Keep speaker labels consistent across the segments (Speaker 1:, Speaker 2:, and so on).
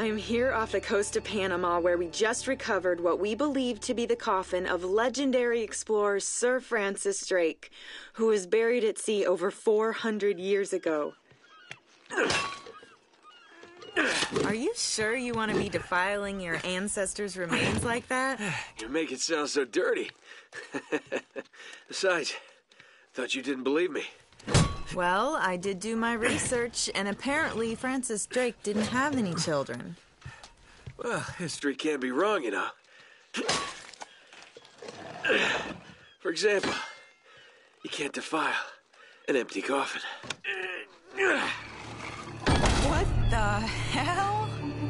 Speaker 1: I'm here off the coast of Panama where we just recovered what we believe to be the coffin of legendary explorer Sir Francis Drake, who was buried at sea over 400 years ago. Are you sure you want to be defiling your ancestors' remains like that?
Speaker 2: You make it sound so dirty. Besides, thought you didn't believe me.
Speaker 1: Well, I did do my research, and apparently Francis Drake didn't have any children.
Speaker 2: Well, history can't be wrong, you know. For example, you can't defile an empty coffin.
Speaker 1: What the hell?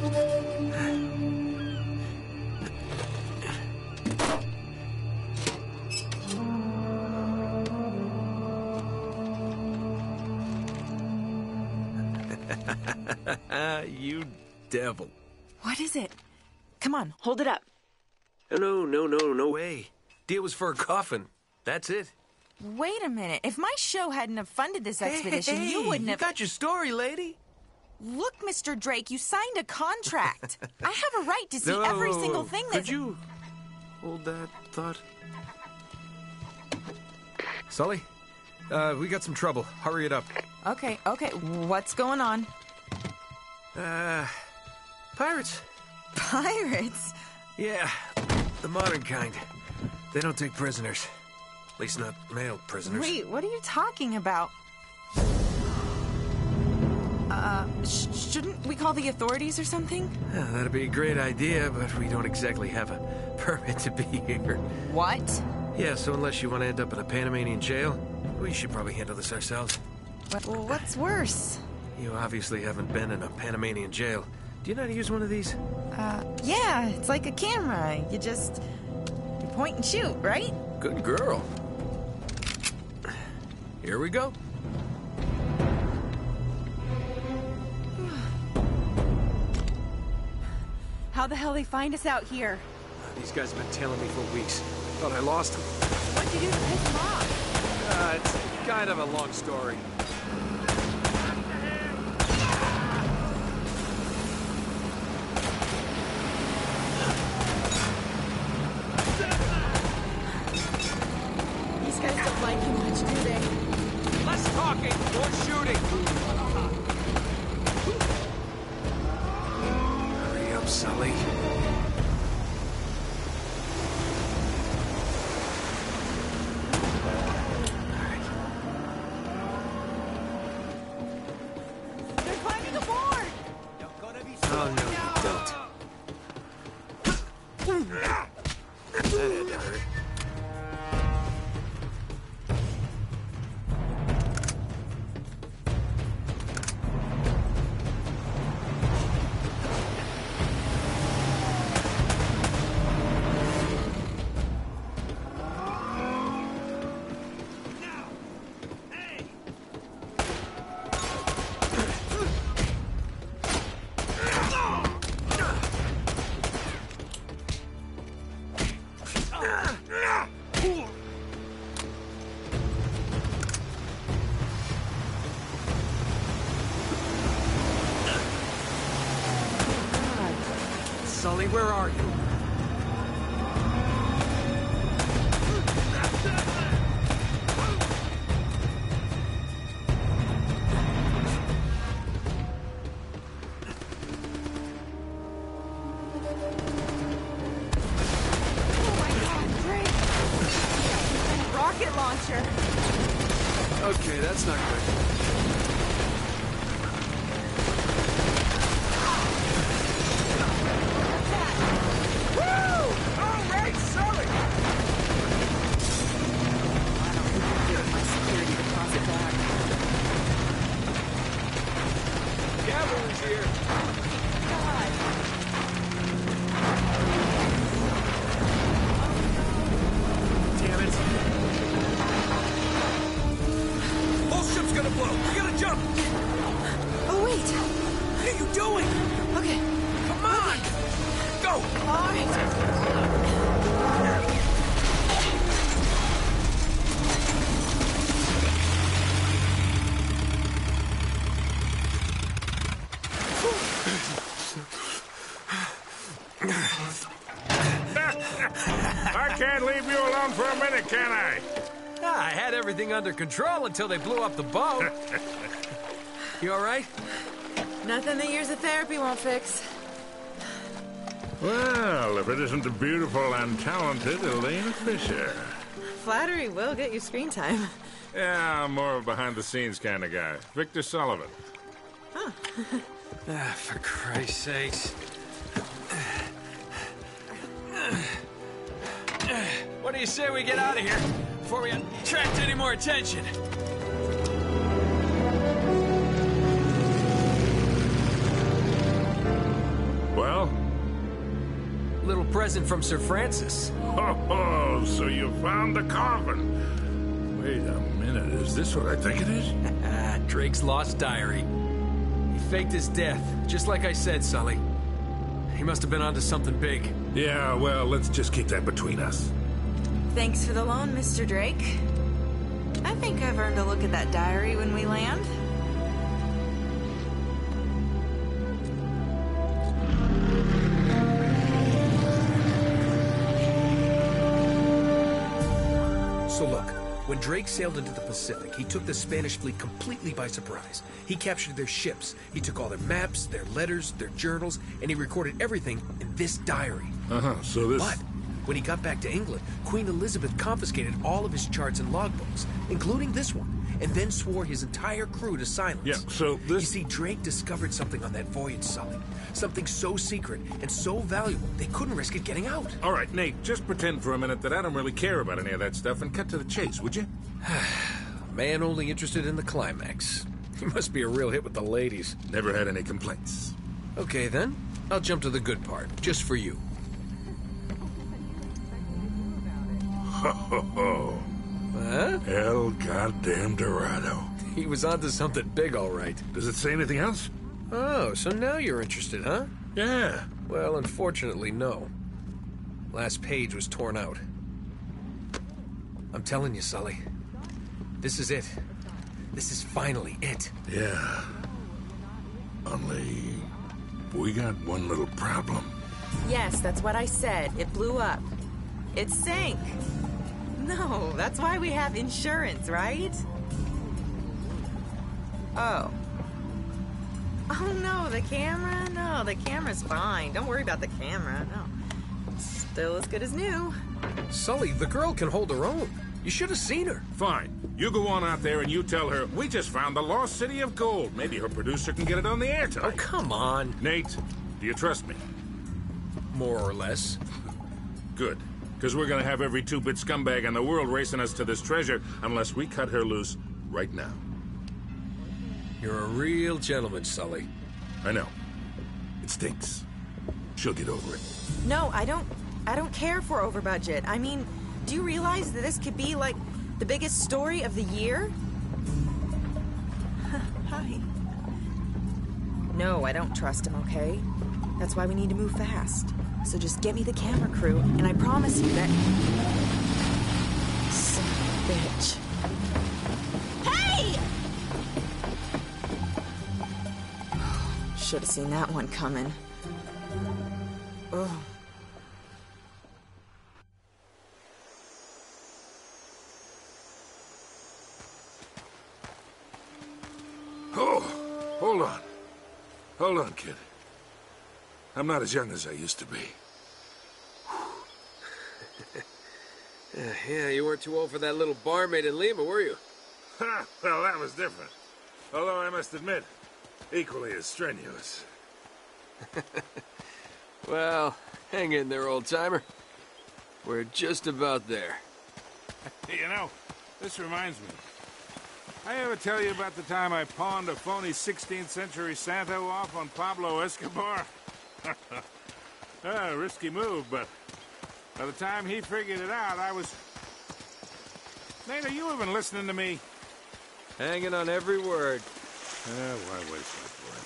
Speaker 2: You devil.
Speaker 1: What is it? Come on, hold it up.
Speaker 2: No way. Deal was for a coffin. That's it.
Speaker 1: Wait a minute. If my show hadn't have funded this expedition, you wouldn't have...
Speaker 2: You got your story, lady.
Speaker 1: Look, Mr. Drake, you signed a contract. I have a right to see every single thing that...
Speaker 2: Could you hold that thought? Sully, we got some trouble. Hurry it up.
Speaker 1: Okay. What's going on?
Speaker 2: Pirates.
Speaker 1: Pirates?
Speaker 2: Yeah, the modern kind. They don't take prisoners. At least not male prisoners.
Speaker 1: Wait, what are you talking about? Shouldn't we call the authorities or something?
Speaker 2: Yeah, that'd be a great idea, but we don't exactly have a permit to be here.
Speaker 1: What?
Speaker 2: Yeah, so unless you want to end up in a Panamanian jail, we should probably handle this ourselves.
Speaker 1: Well, what's worse?
Speaker 2: You obviously haven't been in a Panamanian jail. Do you know how to use one of these?
Speaker 1: Yeah, it's like a camera. You point and shoot, right?
Speaker 2: Good girl. Here we go.
Speaker 1: How the hell they find us out here?
Speaker 2: These guys have been tailing me for weeks. Thought I lost them.
Speaker 1: What'd you do to piss them off?
Speaker 2: It's kind of a long story.
Speaker 1: These guys don't like you much, do they?
Speaker 2: Less talking, more shooting. Hurry up, Sully.
Speaker 1: They're climbing aboard!
Speaker 2: Oh, no, you don't. That had to hurt. Sully, where are you?
Speaker 1: Oh my God, Drake! Rocket launcher!
Speaker 2: Okay, that's not good.
Speaker 1: Oh, wait!
Speaker 2: What are you doing?
Speaker 1: Okay.
Speaker 2: Come on! Go!
Speaker 1: All right.
Speaker 3: can't leave you alone for a minute, can I?
Speaker 2: I had everything under control until they blew up the boat. You all right?
Speaker 1: Nothing that years of therapy won't fix.
Speaker 3: Well, if it isn't the beautiful and talented Elena Fisher.
Speaker 1: Flattery will get you screen time.
Speaker 3: Yeah, I'm more of a behind-the-scenes kind of guy. Victor Sullivan.
Speaker 2: For Christ's sakes. What do you say we get out of here before we attract any more attention?
Speaker 3: Well?
Speaker 2: Little present from Sir Francis.
Speaker 3: Oh, so you found the coffin. Wait a minute, is this what I think it is?
Speaker 2: Drake's lost diary. He faked his death, just like I said, Sully. He must have been onto something big.
Speaker 3: Yeah, well, let's just keep that between us.
Speaker 1: Thanks for the loan, Mr. Drake. I think I've earned a look at that diary when we land.
Speaker 4: So look, when Drake sailed into the Pacific, he took the Spanish fleet completely by surprise. He captured their ships, he took all their maps, their letters, their journals, and he recorded everything in this diary.
Speaker 3: So this...
Speaker 4: But when he got back to England, Queen Elizabeth confiscated all of his charts and logbooks, including this one, and then swore his entire crew to silence.
Speaker 3: Yeah, so this...
Speaker 4: You see, Drake discovered something on that voyage, Sully. Something so secret and so valuable, they couldn't risk it getting out.
Speaker 3: All right, Nate, just pretend for a minute that I don't really care about any of that stuff and cut to the chase, would you?
Speaker 4: Man only interested in the climax. He must be a real hit with the ladies.
Speaker 3: Never had any complaints.
Speaker 4: Okay, then. I'll jump to the good part, just for you.
Speaker 3: Ho, ho, ho.
Speaker 4: Huh?
Speaker 3: El goddamn Dorado.
Speaker 4: He was onto something big, all right.
Speaker 3: Does it say anything else?
Speaker 4: Oh, so now you're interested, huh?
Speaker 3: Yeah.
Speaker 4: Well, unfortunately, no. Last page was torn out. I'm telling you, Sully. This is it. This is finally it.
Speaker 3: Yeah. Only... we got one little problem.
Speaker 1: Yes, that's what I said. It blew up. It sank. No, that's why we have insurance, right? Oh. Oh, no, the camera? No, the camera's fine. Don't worry about the camera, no. Still as good as new.
Speaker 4: Sully, the girl can hold her own. You should have seen her.
Speaker 3: Fine. You go on out there and you tell her, we just found the lost city of gold. Maybe her producer can get it on the air tonight.
Speaker 4: Oh, come on.
Speaker 3: Nate, do you trust me?
Speaker 4: More or less.
Speaker 3: Good. Because we're going to have every two-bit scumbag in the world racing us to this treasure unless we cut her loose right now.
Speaker 4: You're a real gentleman, Sully.
Speaker 3: I know. It stinks. She'll get over it.
Speaker 1: No, I don't care for over budget. I mean, do you realize that this could be, like, the biggest story of the year? Hi. No, I don't trust him, okay? That's why we need to move fast. So just get me the camera crew, and I promise you that... Son of a bitch. Hey! Should have seen that one coming. Ugh.
Speaker 3: Oh, hold on. Hold on, kid. I'm not as young as I used to be.
Speaker 2: Yeah, you weren't too old for that little barmaid in Lima, were you?
Speaker 3: Ha! Well, that was different. Although I must admit, equally as strenuous.
Speaker 2: Well, hang in there, old-timer. We're just about there.
Speaker 3: Hey, you know, this reminds me. I ever tell you about the time I pawned a phony 16th century Santo off on Pablo Escobar? Risky move, but by the time he figured it out, I was... Nate, are you even listening to me?
Speaker 2: Hanging on every word.
Speaker 3: Why waste my breath?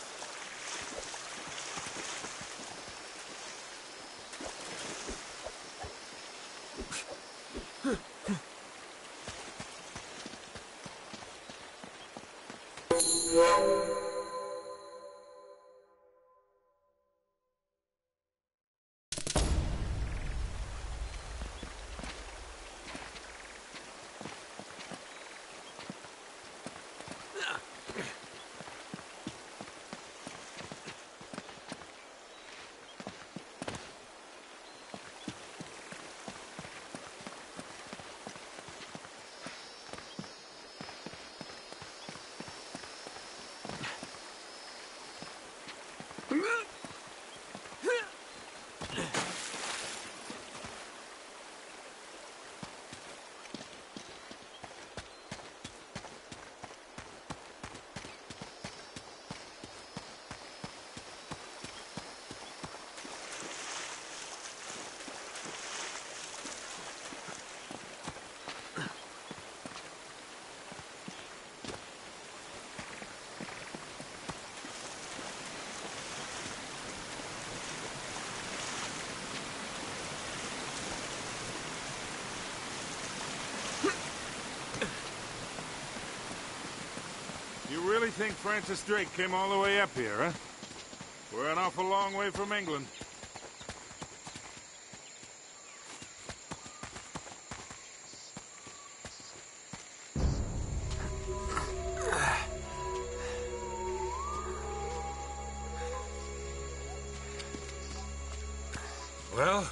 Speaker 3: You really think Francis Drake came all the way up here, huh? We're an awful long way from England.
Speaker 2: Well,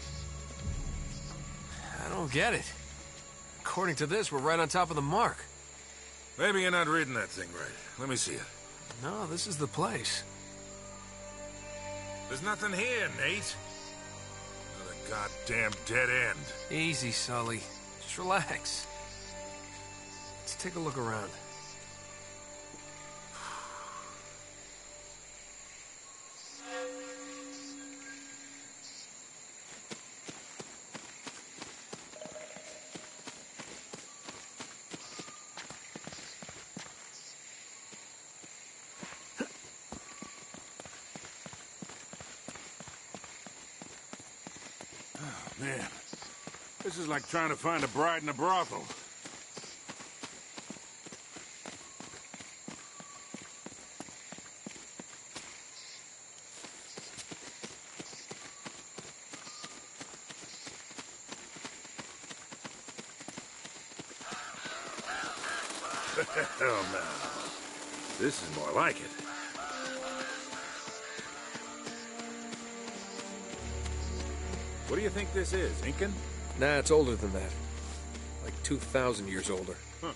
Speaker 2: I don't get it. According to this, we're right on top of the mark.
Speaker 3: Maybe you're not reading that thing right. Let me see it.
Speaker 2: No, this is the place.
Speaker 3: There's nothing here, Nate. Another goddamn dead end.
Speaker 2: Easy, Sully. Just relax. Let's take a look around.
Speaker 3: Man, this is like trying to find a bride in a brothel. Hell no. This is more like it. What do you think this is, Incan?
Speaker 4: Nah, it's older than that. Like 2,000 years older.
Speaker 3: Huh.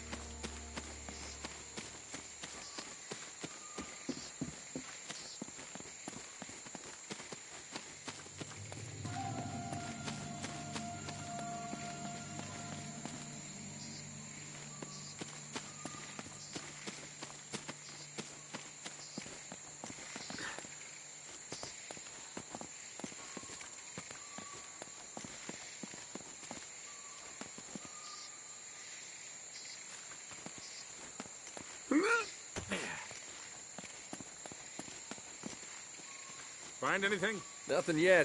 Speaker 3: Find anything?
Speaker 4: Nothing yet.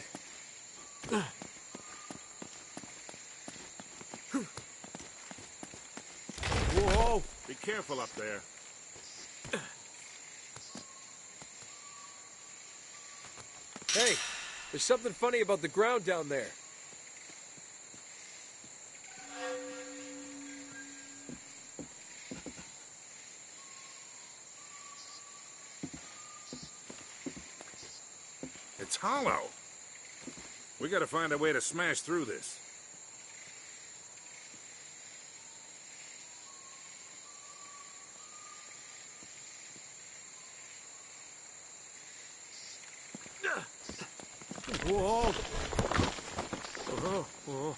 Speaker 3: Whoa! Be careful up there.
Speaker 4: Hey, there's something funny about the ground down there.
Speaker 3: It's hollow. We gotta find a way to smash through this.
Speaker 4: Whoa! Whoa! Whoa!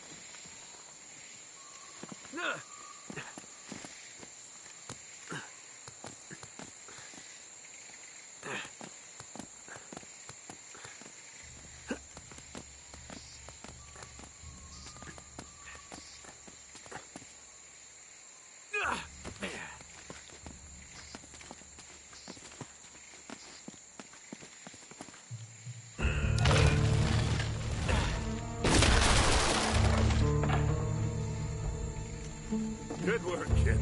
Speaker 3: Good work, kid.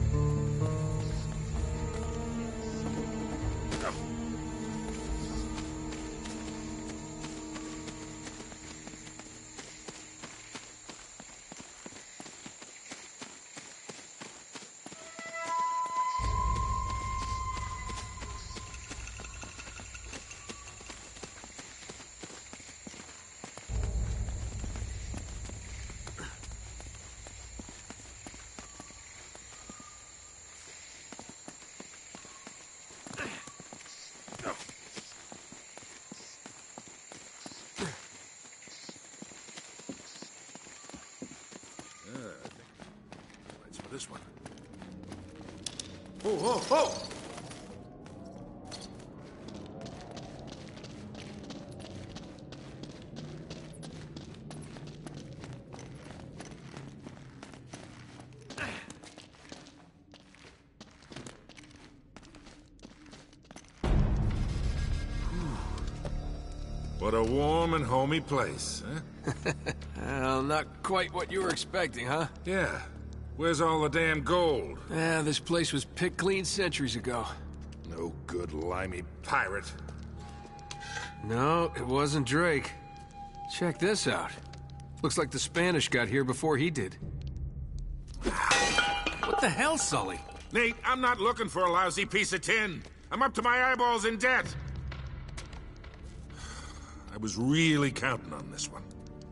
Speaker 3: This one.
Speaker 4: Oh, oh, oh!
Speaker 3: What a warm and homey place, huh?
Speaker 2: Well, not quite what you were expecting, huh?
Speaker 3: Yeah. Where's all the damn gold?
Speaker 2: Yeah, this place was picked clean centuries ago.
Speaker 3: No good limey pirate.
Speaker 2: No, it wasn't Drake. Check this out. Looks like the Spanish got here before he did. What the hell, Sully?
Speaker 3: Nate, I'm not looking for a lousy piece of tin. I'm up to my eyeballs in debt. I was really counting on this one.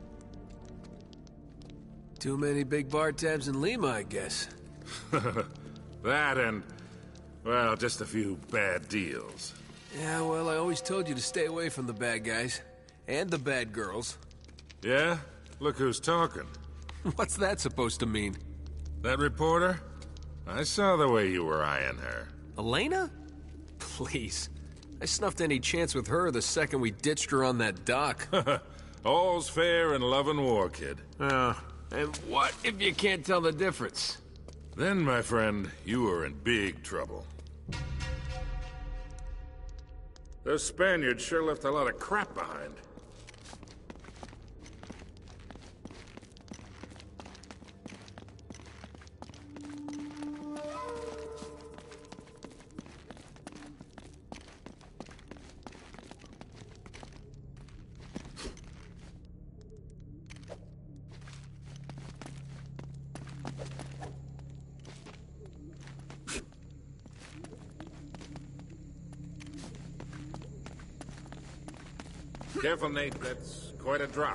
Speaker 2: Too many big bar tabs in Lima, I guess.
Speaker 3: That and, well, just a few bad deals.
Speaker 2: Yeah, well, I always told you to stay away from the bad guys. And the bad girls.
Speaker 3: Yeah? Look who's talking.
Speaker 2: What's that supposed to mean?
Speaker 3: That reporter? I saw the way you were eyeing her.
Speaker 2: Elena? Please. I snuffed any chance with her the second we ditched her on that dock.
Speaker 3: All's fair in love and war, kid.
Speaker 2: And what if you can't tell the difference?
Speaker 3: Then, my friend, you are in big trouble. Those Spaniards sure left a lot of crap behind. Careful, Nate. That's quite a drop.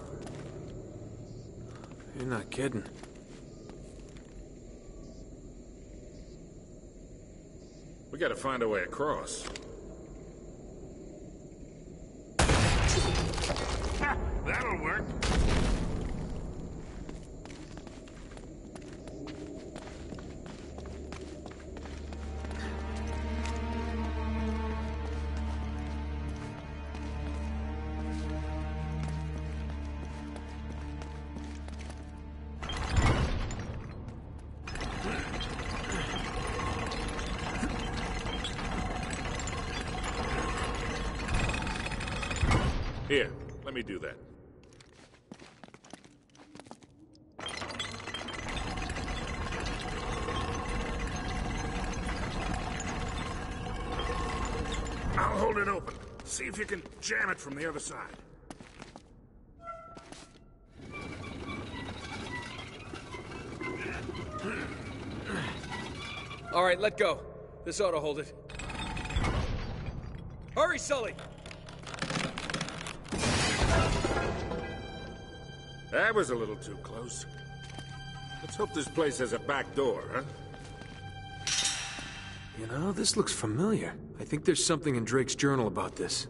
Speaker 2: You're not kidding.
Speaker 3: We gotta find a way across. Ha! That'll work. Here, let me do that. I'll hold it open. See if you can jam it from the other side.
Speaker 2: All right, let go. This ought to hold it. Hurry, Sully!
Speaker 3: That was a little too close. Let's hope this place has a back door, huh?
Speaker 2: You know, this looks familiar. I think there's something in Drake's journal about this.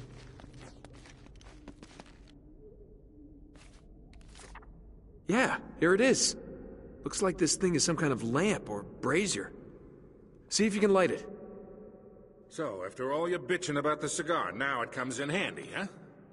Speaker 2: Yeah, here it is. Looks like this thing is some kind of lamp or brazier. See if you can light it.
Speaker 3: So, after all your bitching about the cigar, now it comes in handy, huh?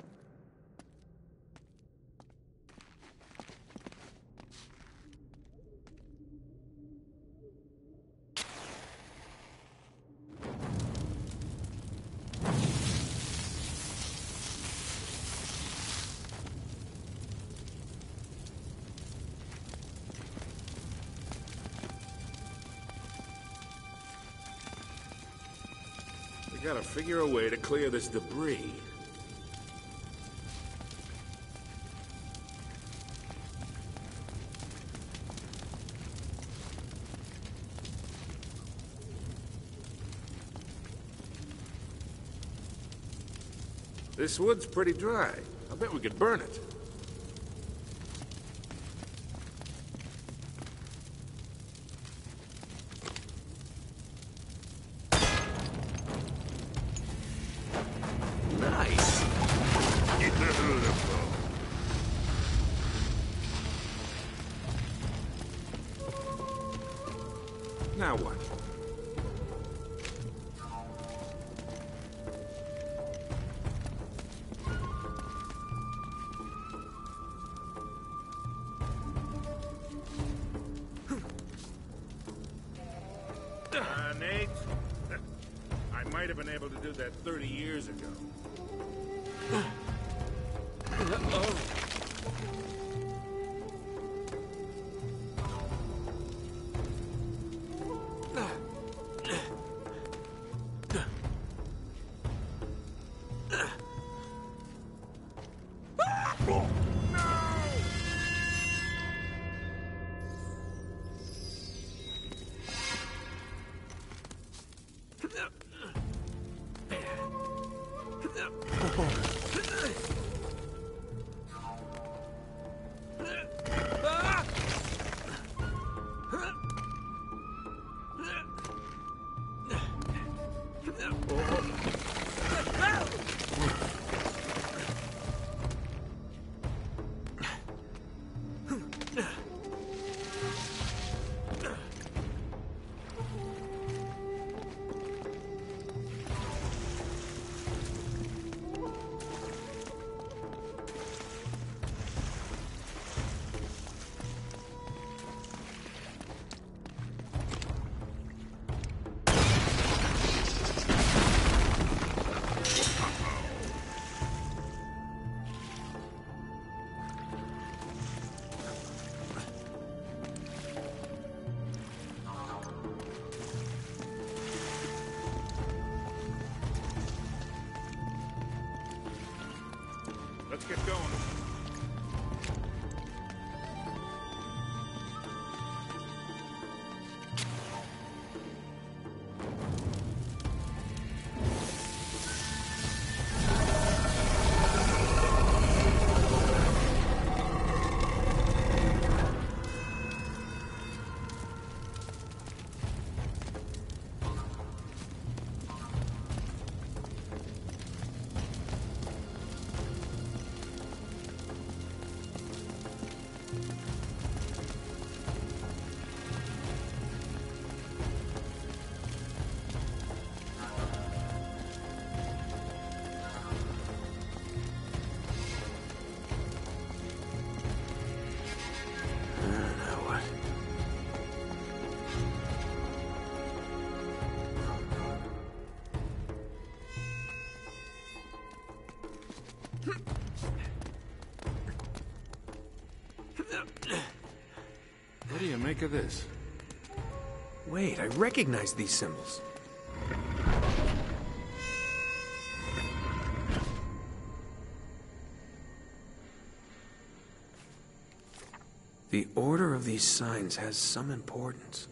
Speaker 3: We gotta figure a way to clear this debris. This wood's pretty dry. I bet we could burn it.
Speaker 2: Nice.
Speaker 3: Beautiful. Now what? Nate, I might have been able to do that 30 years ago. Let's get going. What do you make of this?
Speaker 4: Wait, I recognize these symbols. The order of these signs has some importance.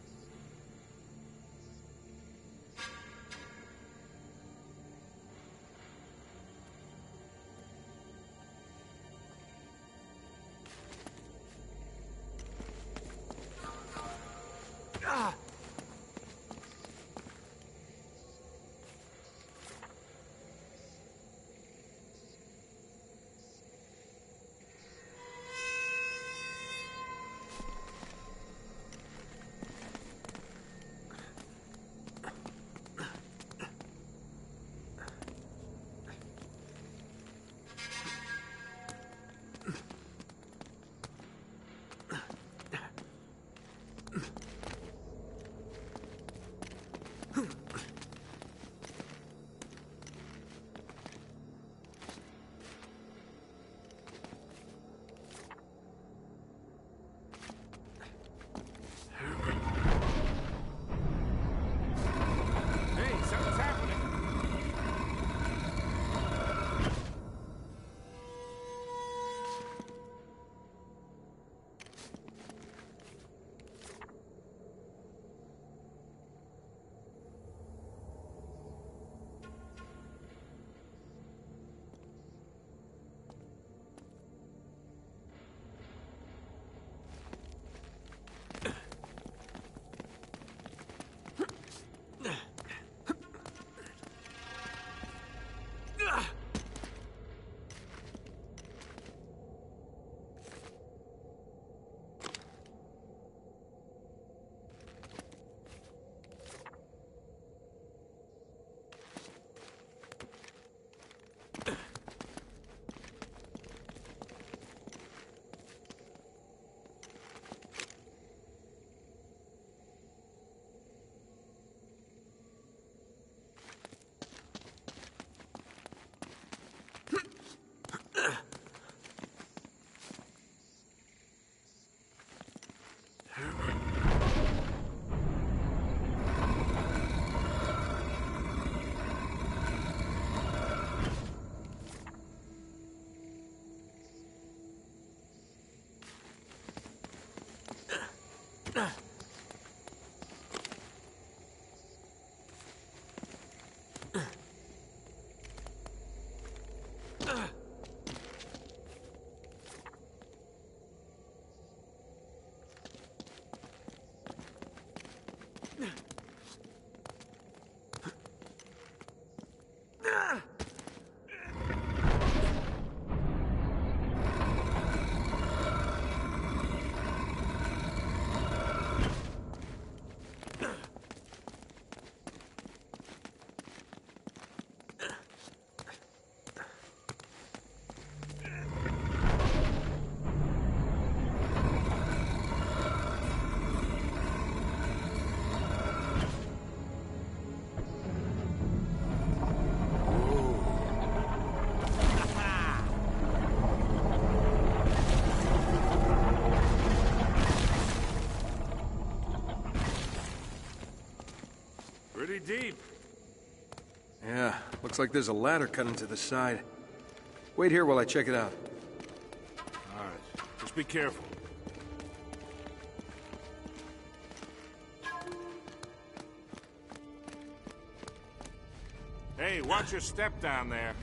Speaker 3: Pretty deep.
Speaker 4: Yeah, looks like there's a ladder cut into the side.
Speaker 2: Wait here while I check it out.
Speaker 3: All right. Just be careful. Hey, watch your step down there.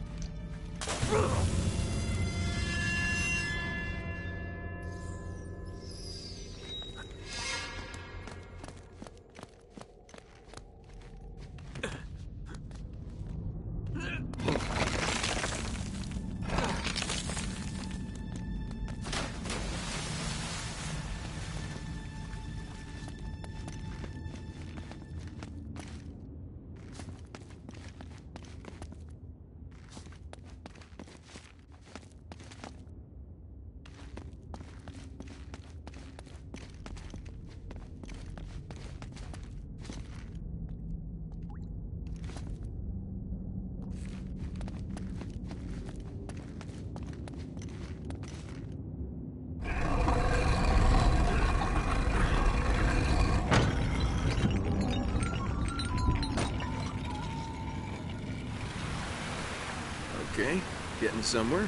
Speaker 2: Okay, getting somewhere.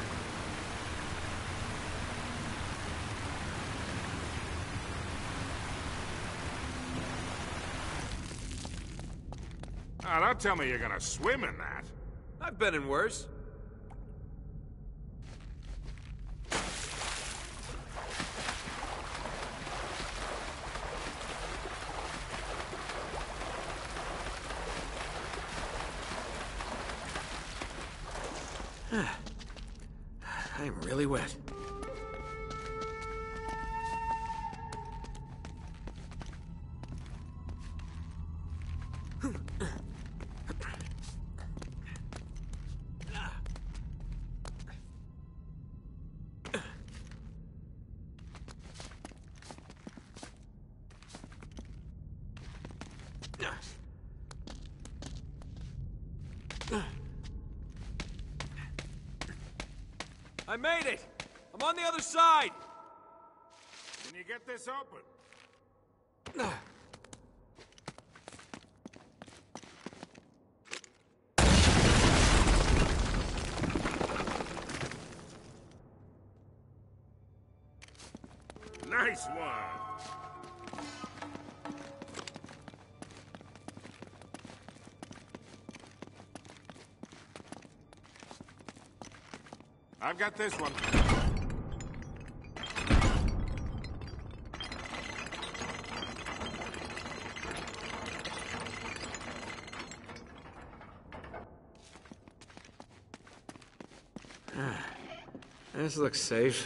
Speaker 3: Ah, don't tell me you're gonna swim in that.
Speaker 2: I've been in worse. I'm really wet. I made it! I'm on the other side!
Speaker 3: Can you get this open? Nice one! I've got this one.
Speaker 2: This looks safe.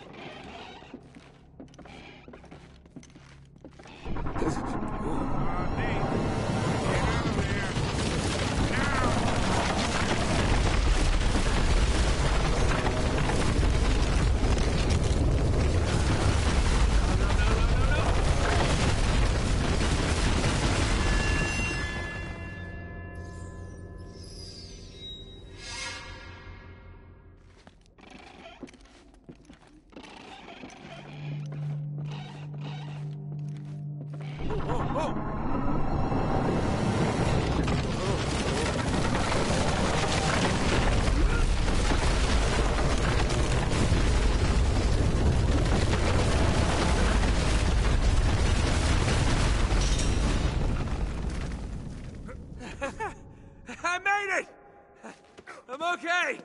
Speaker 2: I made it! I'm okay!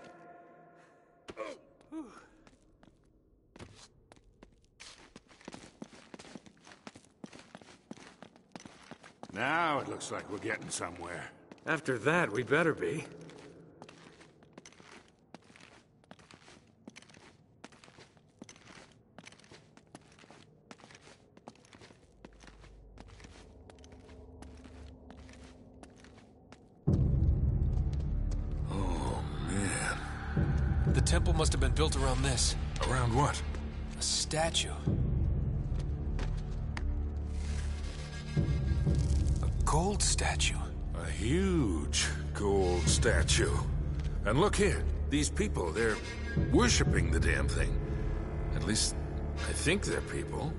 Speaker 3: Now it looks like we're getting somewhere.
Speaker 2: After that, we better be.
Speaker 3: Oh, man.
Speaker 4: The temple must have been built around this.
Speaker 3: Around what?
Speaker 4: A statue. A gold statue.
Speaker 3: A huge gold statue. And look here, these people, they're worshipping the damn thing. At least, I think they're people.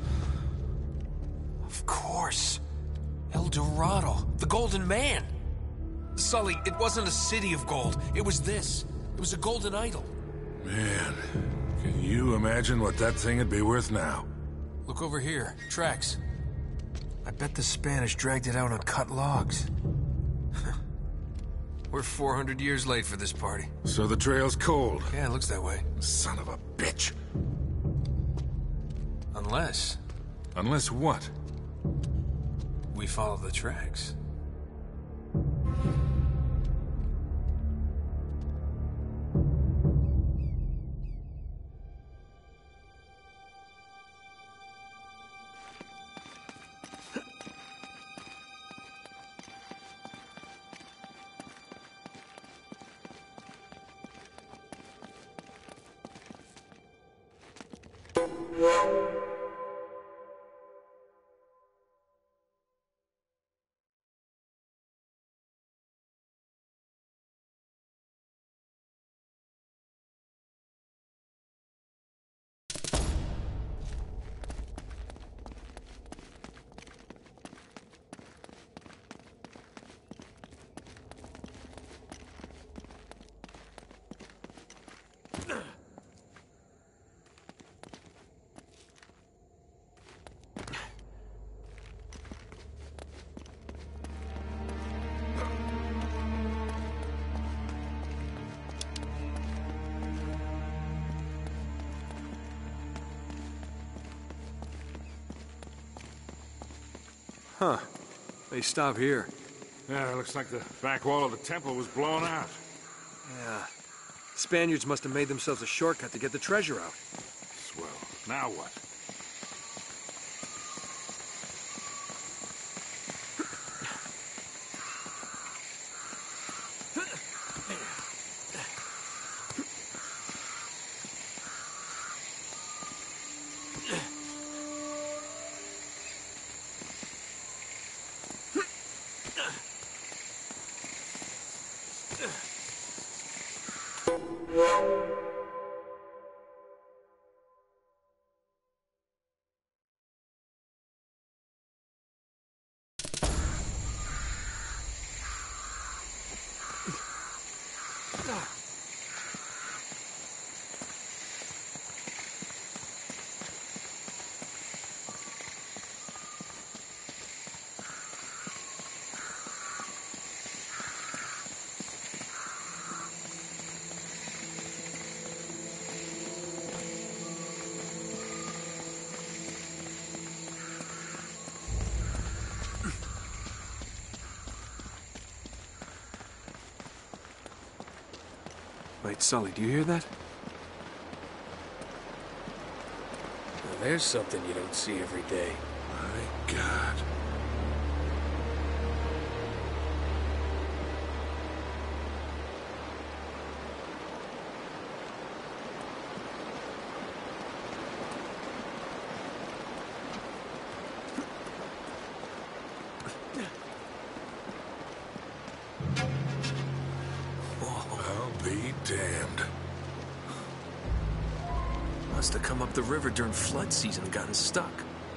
Speaker 4: Of course. El Dorado, the Golden Man. Sully, it wasn't a city of gold. It was this. It was a golden idol.
Speaker 3: Man, can you imagine what that thing would be worth now?
Speaker 4: Look over here. Tracks. I bet the Spanish dragged it out on cut logs. We're 400 years late for this party.
Speaker 3: So the trail's cold.
Speaker 4: Yeah, it looks that way.
Speaker 3: Son of a bitch.
Speaker 4: Unless
Speaker 3: Unless what?
Speaker 4: we follow the tracks.
Speaker 2: Huh. They stop here.
Speaker 3: Yeah, it looks like the back wall of the temple was blown out.
Speaker 2: Yeah. Spaniards must have made themselves a shortcut to get the treasure out.
Speaker 3: Swell. Now what?
Speaker 2: Wait, Sully, do you hear that?
Speaker 4: Well, there's something you don't see every day.
Speaker 3: My God. I'll be damned.
Speaker 2: Must have come up the river during flood season and gotten stuck.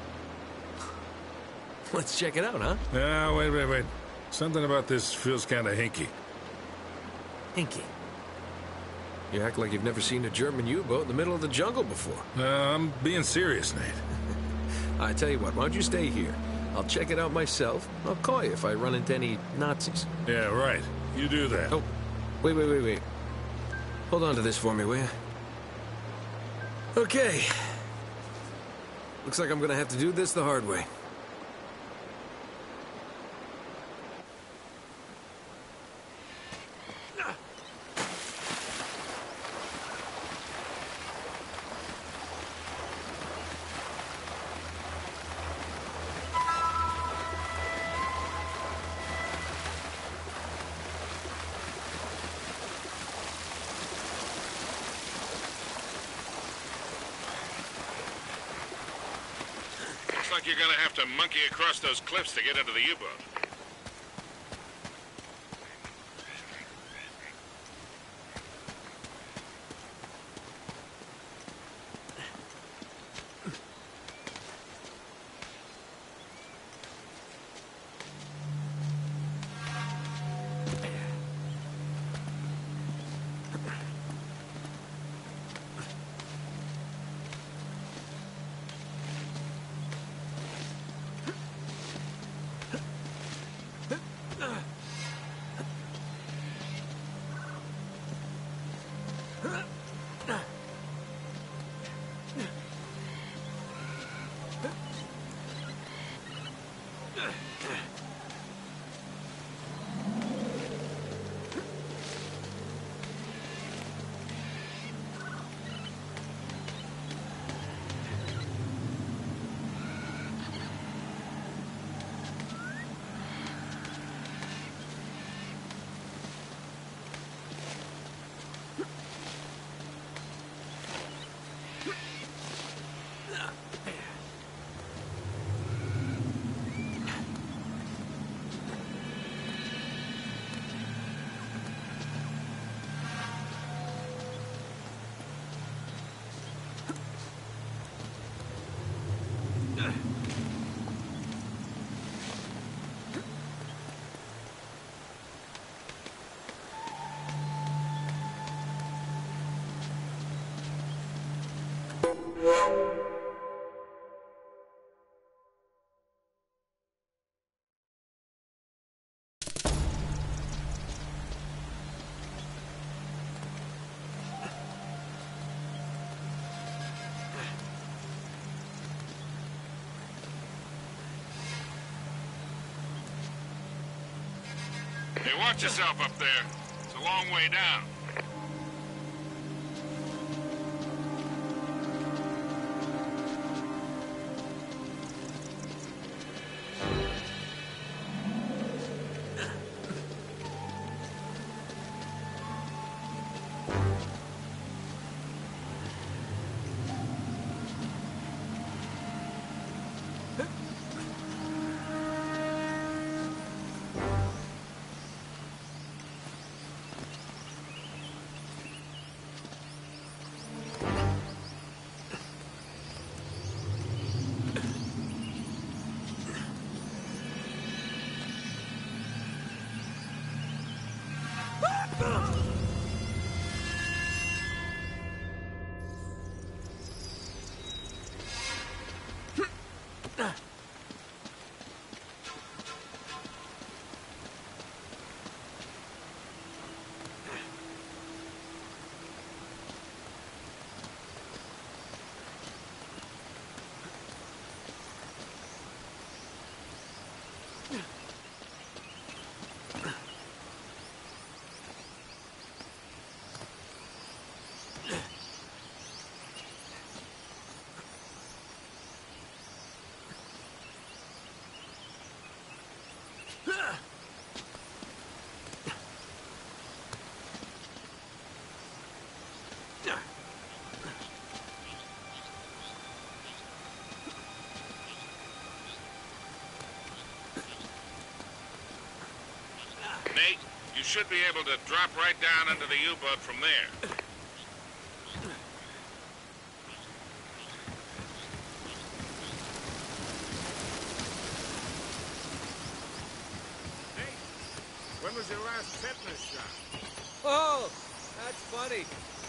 Speaker 2: Let's check it out, huh?
Speaker 3: Now, wait. Something about this feels kind of hinky.
Speaker 2: Hinky. You act like you've never seen a German U-boat in the middle of the jungle before.
Speaker 3: I'm being serious, Nate.
Speaker 2: I tell you what, why don't you stay here? I'll check it out myself. I'll call you if I run into any Nazis.
Speaker 3: Yeah, right. You do that.
Speaker 2: Oh, wait. Hold on to this for me, will you? Okay. Looks like I'm gonna have to do this the hard way.
Speaker 3: Looks like you're gonna have to monkey across those cliffs to get into the U-boat. Hey, watch yourself up there. It's a long way down. Nate, you should be able to drop right down into the U-boat from there. Nate, when was your last tetanus shot?
Speaker 2: Oh, that's funny.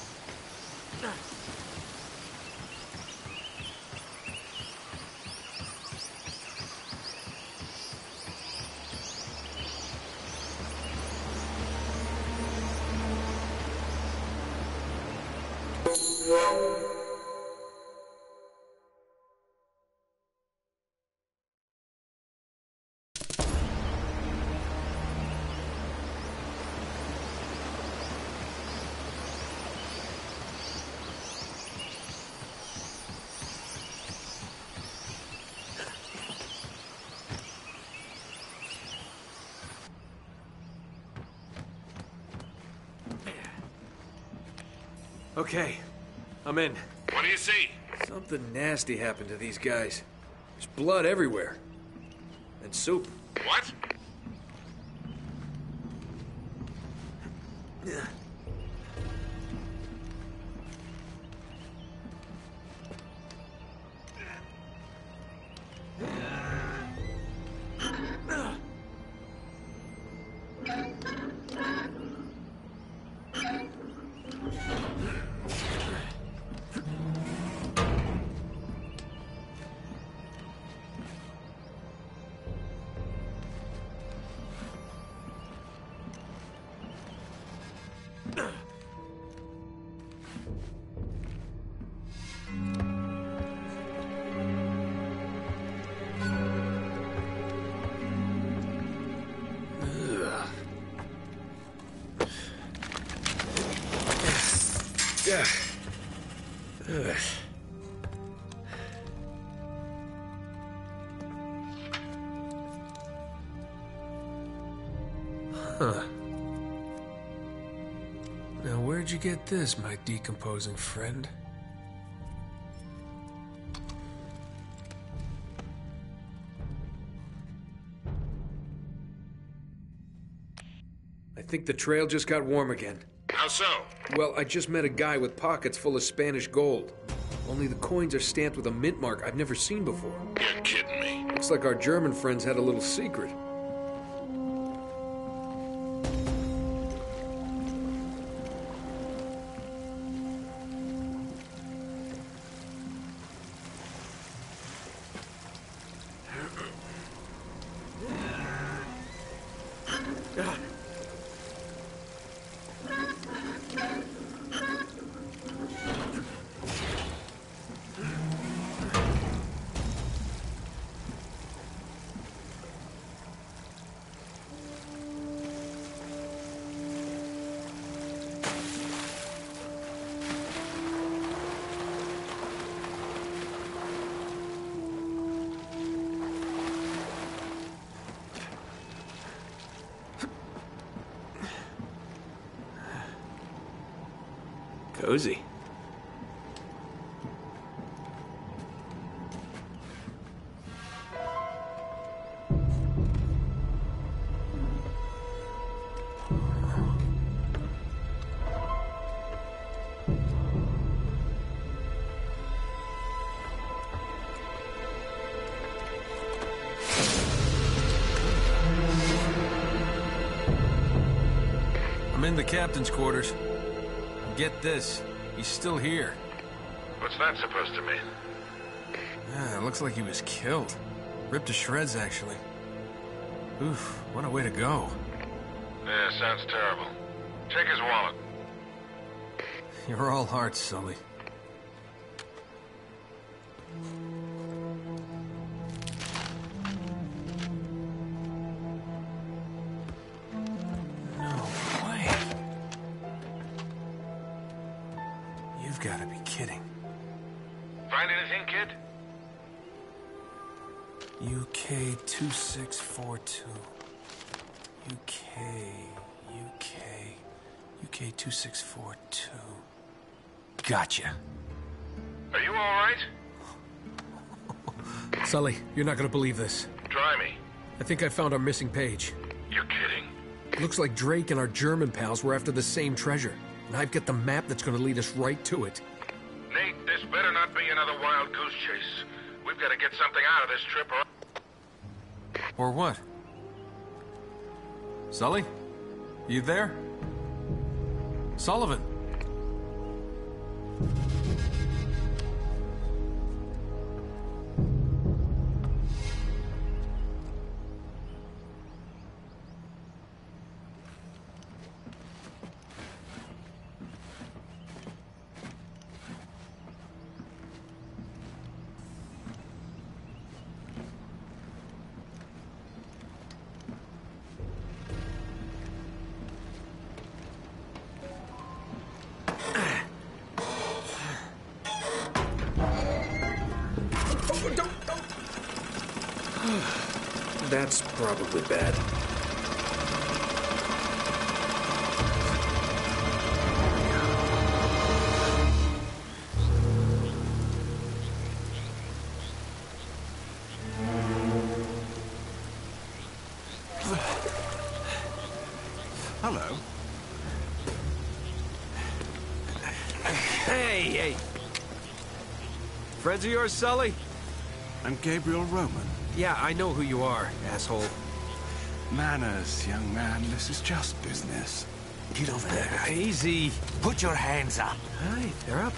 Speaker 2: Okay, I'm in.
Speaker 3: What do you see?
Speaker 2: Something nasty happened to these guys. There's blood everywhere. And soup.
Speaker 3: What?
Speaker 2: Huh. Now where'd you get this, my decomposing friend? I think the trail just got warm again.
Speaker 3: How so?
Speaker 2: Well, I just met a guy with pockets full of Spanish gold. Only the coins are stamped with a mint mark I've never seen before.
Speaker 3: You're kidding me.
Speaker 2: Looks like our German friends had a little secret. Cozy. I'm in the captain's quarters. Get this, he's still here.
Speaker 3: What's that supposed to mean?
Speaker 2: Yeah, it looks like he was killed. Ripped to shreds, actually. Oof, what a way to go.
Speaker 3: Yeah, sounds terrible. Take his wallet.
Speaker 2: You're all hearts, Sully. No way. You've got to be kidding.
Speaker 3: Find anything, kid?
Speaker 2: UK 2642. UK 2642. Gotcha.
Speaker 3: Are you all right?
Speaker 2: Sully, you're not gonna believe this.
Speaker 3: Try me.
Speaker 2: I think I found our missing page.
Speaker 3: You're kidding.
Speaker 2: Looks like Drake and our German pals were after the same treasure. And I've got the map that's gonna lead us right to it.
Speaker 3: Nate, this better not be another wild goose chase. We've got to get something out of this trip or...
Speaker 2: Or what? Sully? You there? Sullivan?
Speaker 4: That's probably bad.
Speaker 5: Hello.
Speaker 2: Hey! Friends of yours, Sully?
Speaker 5: I'm Gabriel Roman.
Speaker 4: Yeah, I know who you are, asshole.
Speaker 5: Manners, young man. This is just business.
Speaker 6: Get over there.
Speaker 2: Easy.
Speaker 6: Put your hands up.
Speaker 4: Hi, they're up.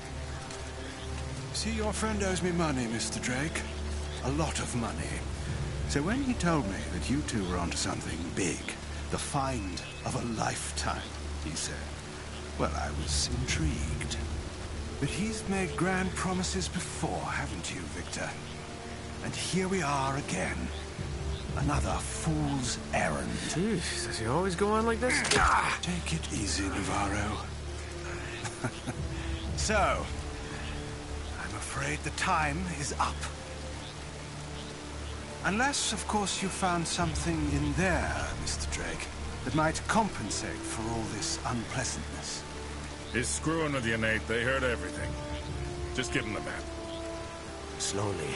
Speaker 5: See, your friend owes me money, Mr. Drake. A lot of money. So when he told me that you two were onto something big, the find of a lifetime, he said, well, I was intrigued. But he's made grand promises before, haven't you, Victor? And here we are again. Another fool's errand.
Speaker 2: Jeez, does he always go on like this?
Speaker 5: Take it easy, Navarro. So, I'm afraid the time is up. Unless, of course, you found something in there, Mr. Drake, that might compensate for all this unpleasantness.
Speaker 3: He's screwing with you, Nate. They heard everything. Just give him the map.
Speaker 6: Slowly.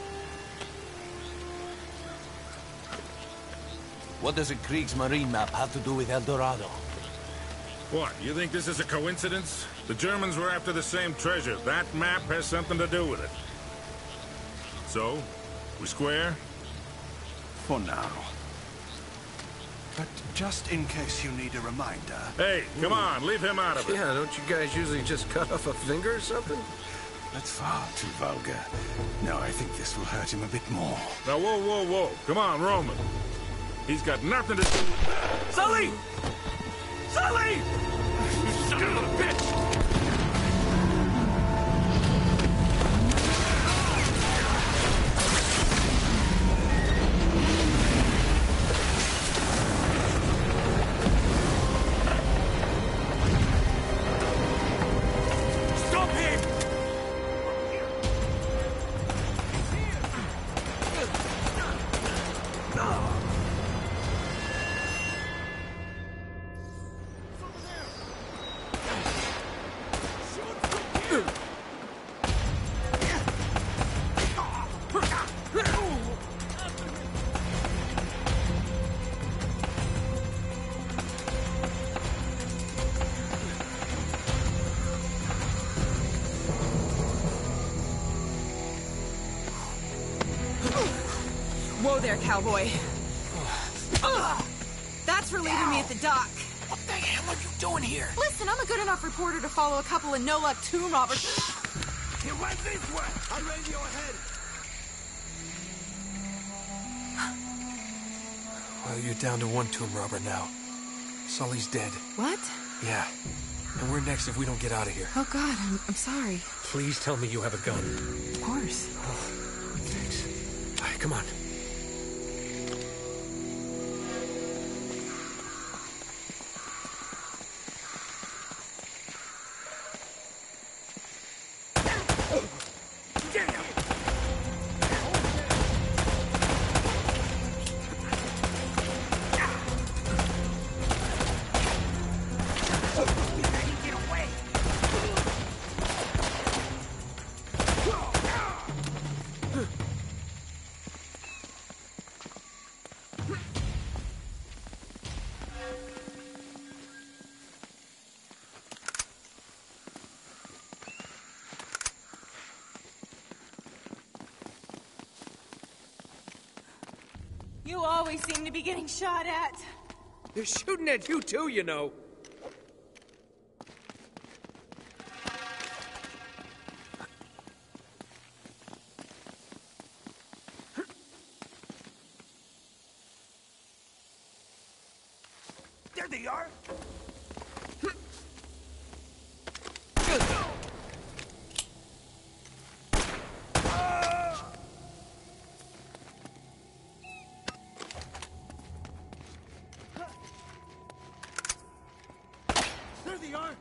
Speaker 6: What does a Kriegsmarine map have to do with El Dorado?
Speaker 3: What, you think this is a coincidence? The Germans were after the same treasure. That map has something to do with it. So, we square?
Speaker 5: For now. But just in case you need a reminder...
Speaker 3: Hey, come on, leave him out of it.
Speaker 4: Yeah, don't you guys usually just cut off a finger or something?
Speaker 5: That's far too vulgar. No, I think this will hurt him a bit more.
Speaker 3: Now, whoa. Come on, Roman. He's got nothing to do with...
Speaker 6: Sully! Sully!
Speaker 3: You son of a bitch!
Speaker 6: Stop him!
Speaker 7: there, cowboy. That's for leaving me at the dock.
Speaker 4: What the hell are you doing here?
Speaker 7: Listen, I'm a good enough reporter to follow a couple of no-luck tomb robbers.
Speaker 5: He went this way! I radio ahead!
Speaker 4: Well, you're down to one tomb robber now. Sully's dead.
Speaker 7: What?
Speaker 4: Yeah. And we're next if we don't get out of here.
Speaker 7: Oh, God, I'm sorry.
Speaker 4: Please tell me you have a gun.
Speaker 7: Of course.
Speaker 4: Oh, thanks. All right, come on.
Speaker 7: You always seem to be getting shot at.
Speaker 4: They're shooting at you too, you know.
Speaker 5: There they are! There they are!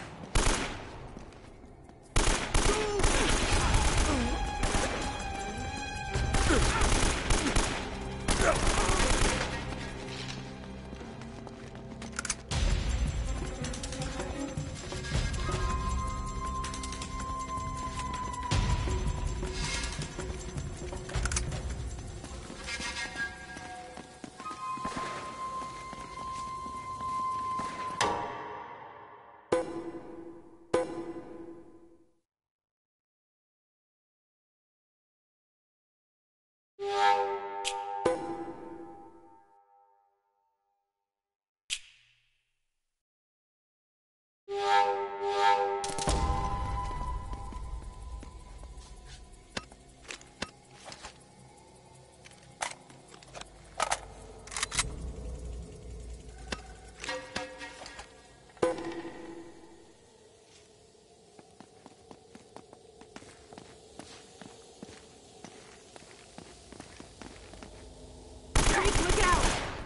Speaker 7: Look out!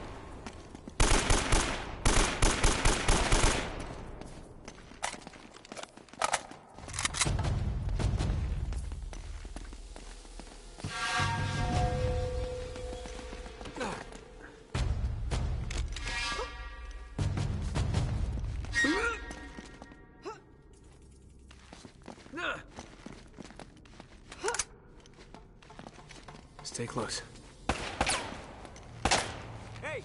Speaker 4: Stay close.
Speaker 5: Hey!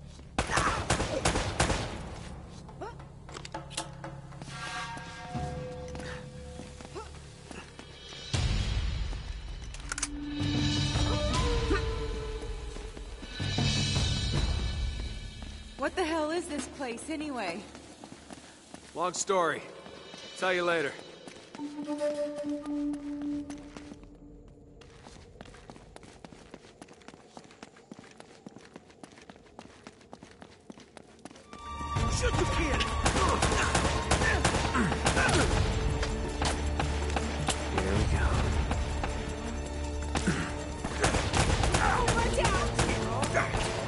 Speaker 7: What the hell is this place, anyway?
Speaker 2: Long story. Tell you later.
Speaker 5: Shoot the kid!
Speaker 4: Here we go.
Speaker 7: Watch out!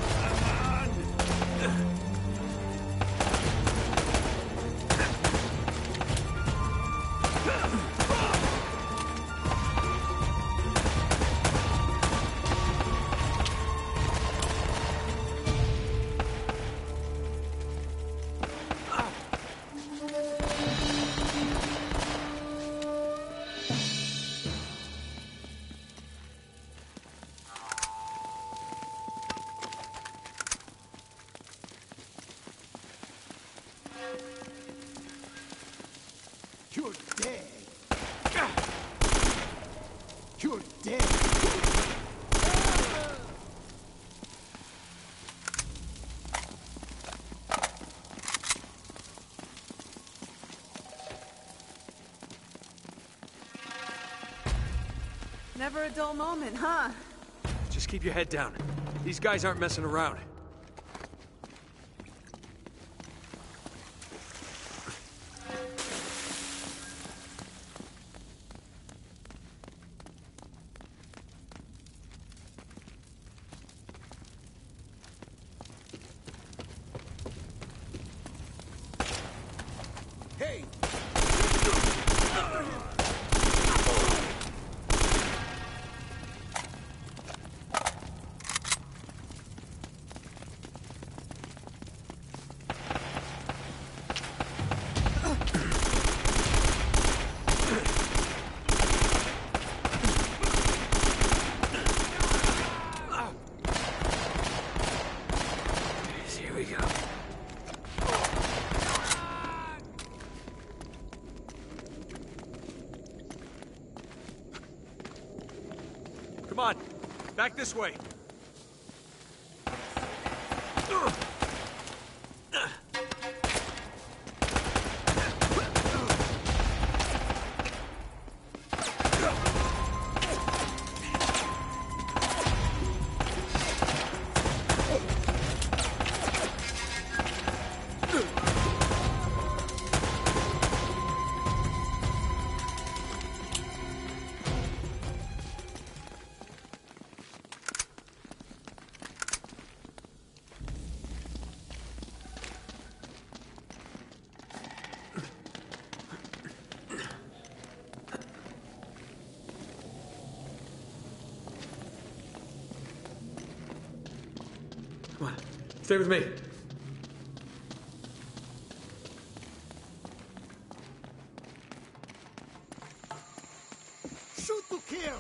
Speaker 5: You're dead. You're dead.
Speaker 7: Never a dull moment, huh?
Speaker 2: Just keep your head down. These guys aren't messing around. Come on, back this way. Come on, stay with me.
Speaker 6: Shoot to kill!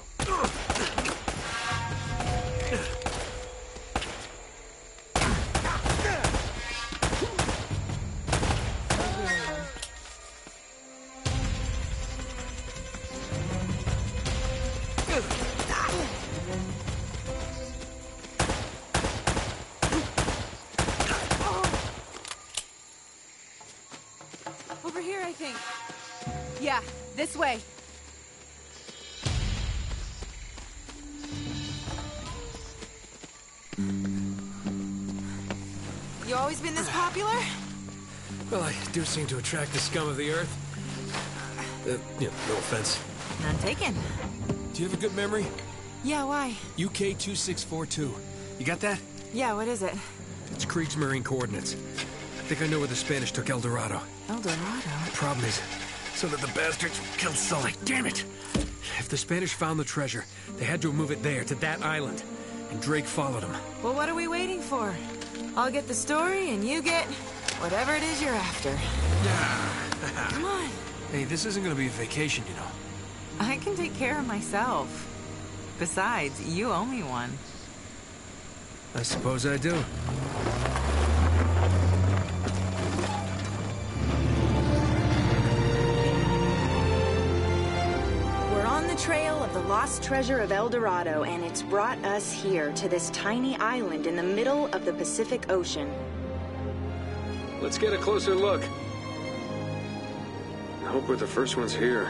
Speaker 7: Over here, I think. Yeah, this way. You always been this popular?
Speaker 2: Well, I do seem to attract the scum of the earth. No offense.
Speaker 7: None taken.
Speaker 2: Do you have a good memory?
Speaker 7: Yeah, why?
Speaker 2: UK 2642. You got that?
Speaker 7: Yeah, what is it?
Speaker 2: It's Kriegsmarine coordinates. I think I know where the Spanish took El Dorado.
Speaker 7: El Dorado?
Speaker 2: The problem is, so that the bastards killed Sully. Damn it! If the Spanish found the treasure, they had to move it there, to that island. And Drake followed them.
Speaker 7: Well, what are we waiting for? I'll get the story, and you get whatever it is you're after. Come on.
Speaker 2: Hey, this isn't gonna be a vacation, you know.
Speaker 7: I can take care of myself. Besides, you owe me one.
Speaker 2: I suppose I do.
Speaker 1: We're on the trail of the lost treasure of El Dorado, and it's brought us here to this tiny island in the middle of the Pacific Ocean.
Speaker 2: Let's get a closer look. I hope we're the first ones here.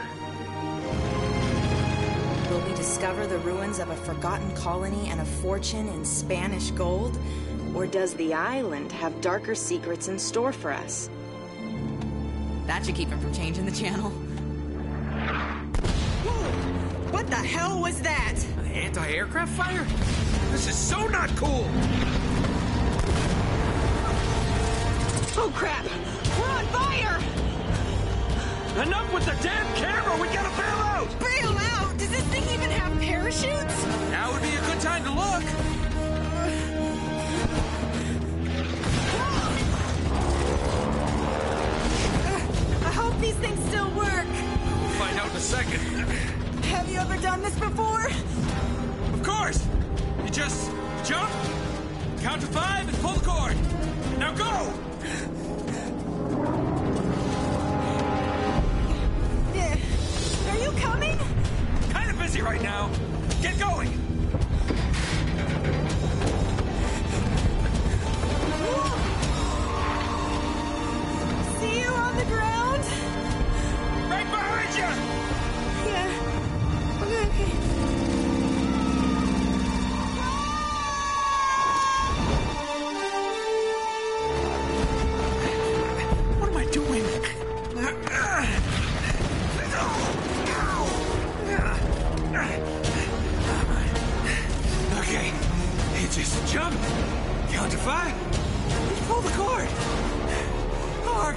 Speaker 1: Will we discover the ruins of a forgotten colony and a fortune in Spanish gold? Or does the island have darker secrets in store for us?
Speaker 7: That should keep him from changing the channel. Whoa! What the hell was that?
Speaker 2: Anti-aircraft fire? This is so not cool!
Speaker 7: Oh crap! We're on fire!
Speaker 2: Enough with the damn camera! We gotta bail out!
Speaker 7: Bail out? Does this thing even have parachutes?
Speaker 2: Now would be a good time to look!
Speaker 7: I hope these things still work.
Speaker 2: We'll find out in a second.
Speaker 7: Have you ever done this before?
Speaker 2: Of course! You just jump, count to 5, and pull the cord. Now go!
Speaker 7: Are you coming?
Speaker 2: Kind of busy right now. Get going!
Speaker 7: See you on the ground?
Speaker 2: Right behind you!
Speaker 7: Yeah. Okay.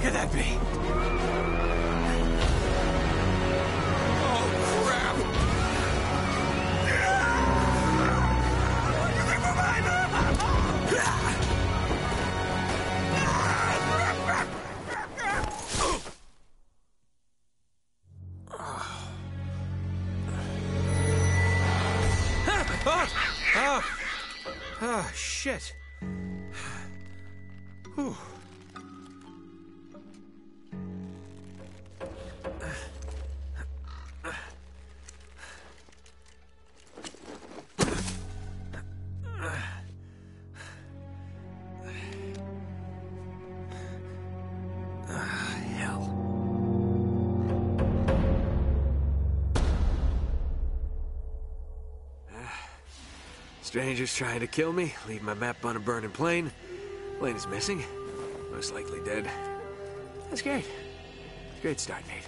Speaker 6: could that be?
Speaker 2: Oh, crap!
Speaker 4: Shit. Whew.
Speaker 2: Hell. Strangers trying to kill me, leave my map on a burning plane. Plane is missing. Most likely dead. That's great. Great start, Nate.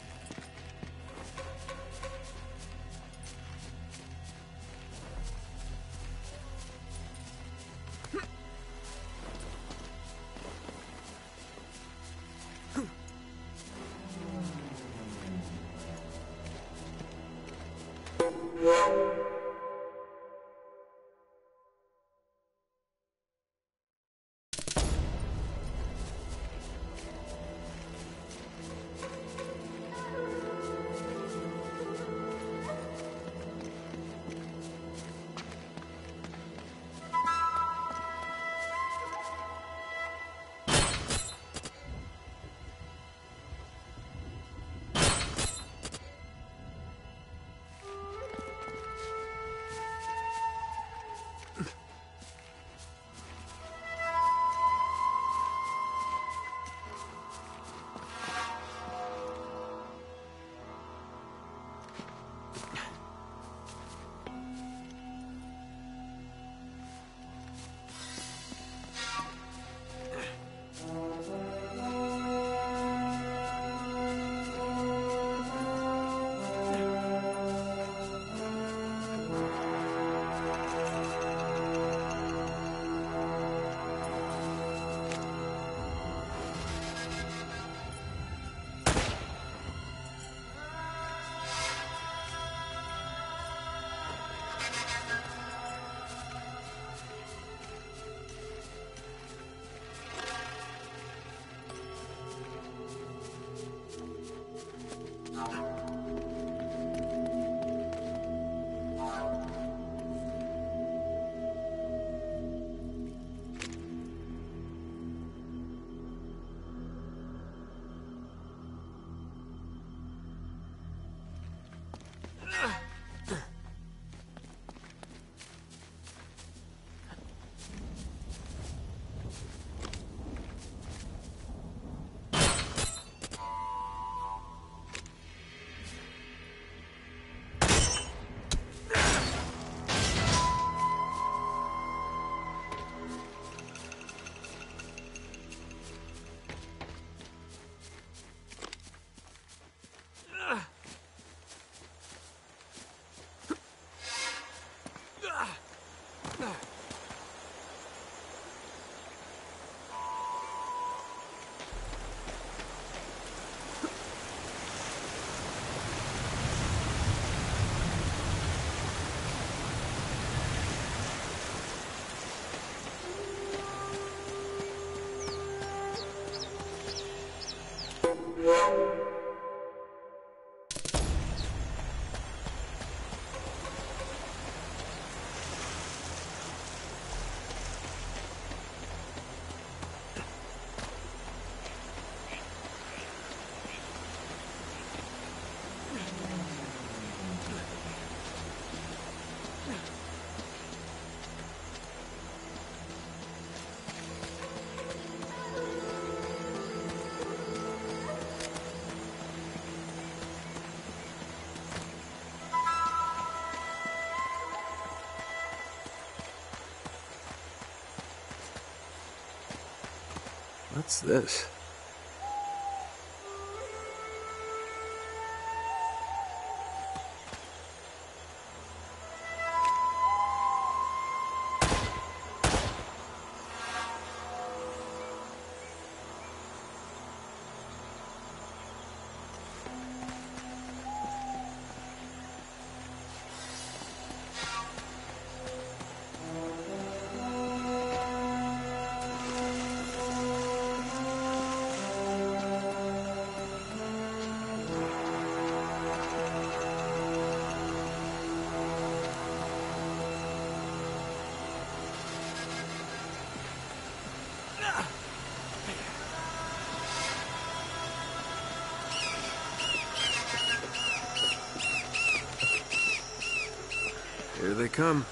Speaker 2: What's this? they come.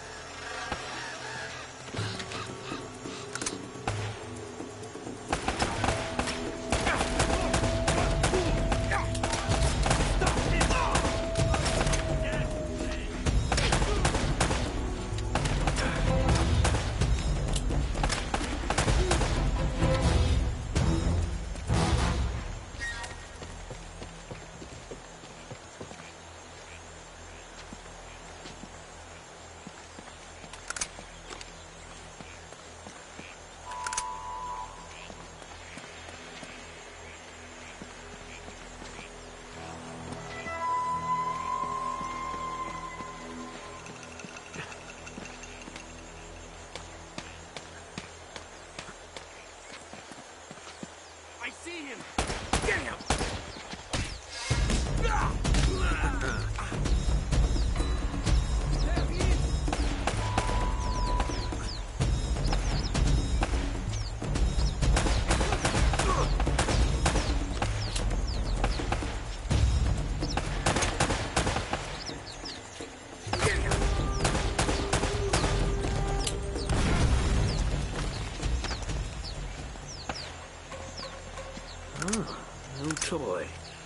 Speaker 4: I see him! Get him!
Speaker 2: No toy.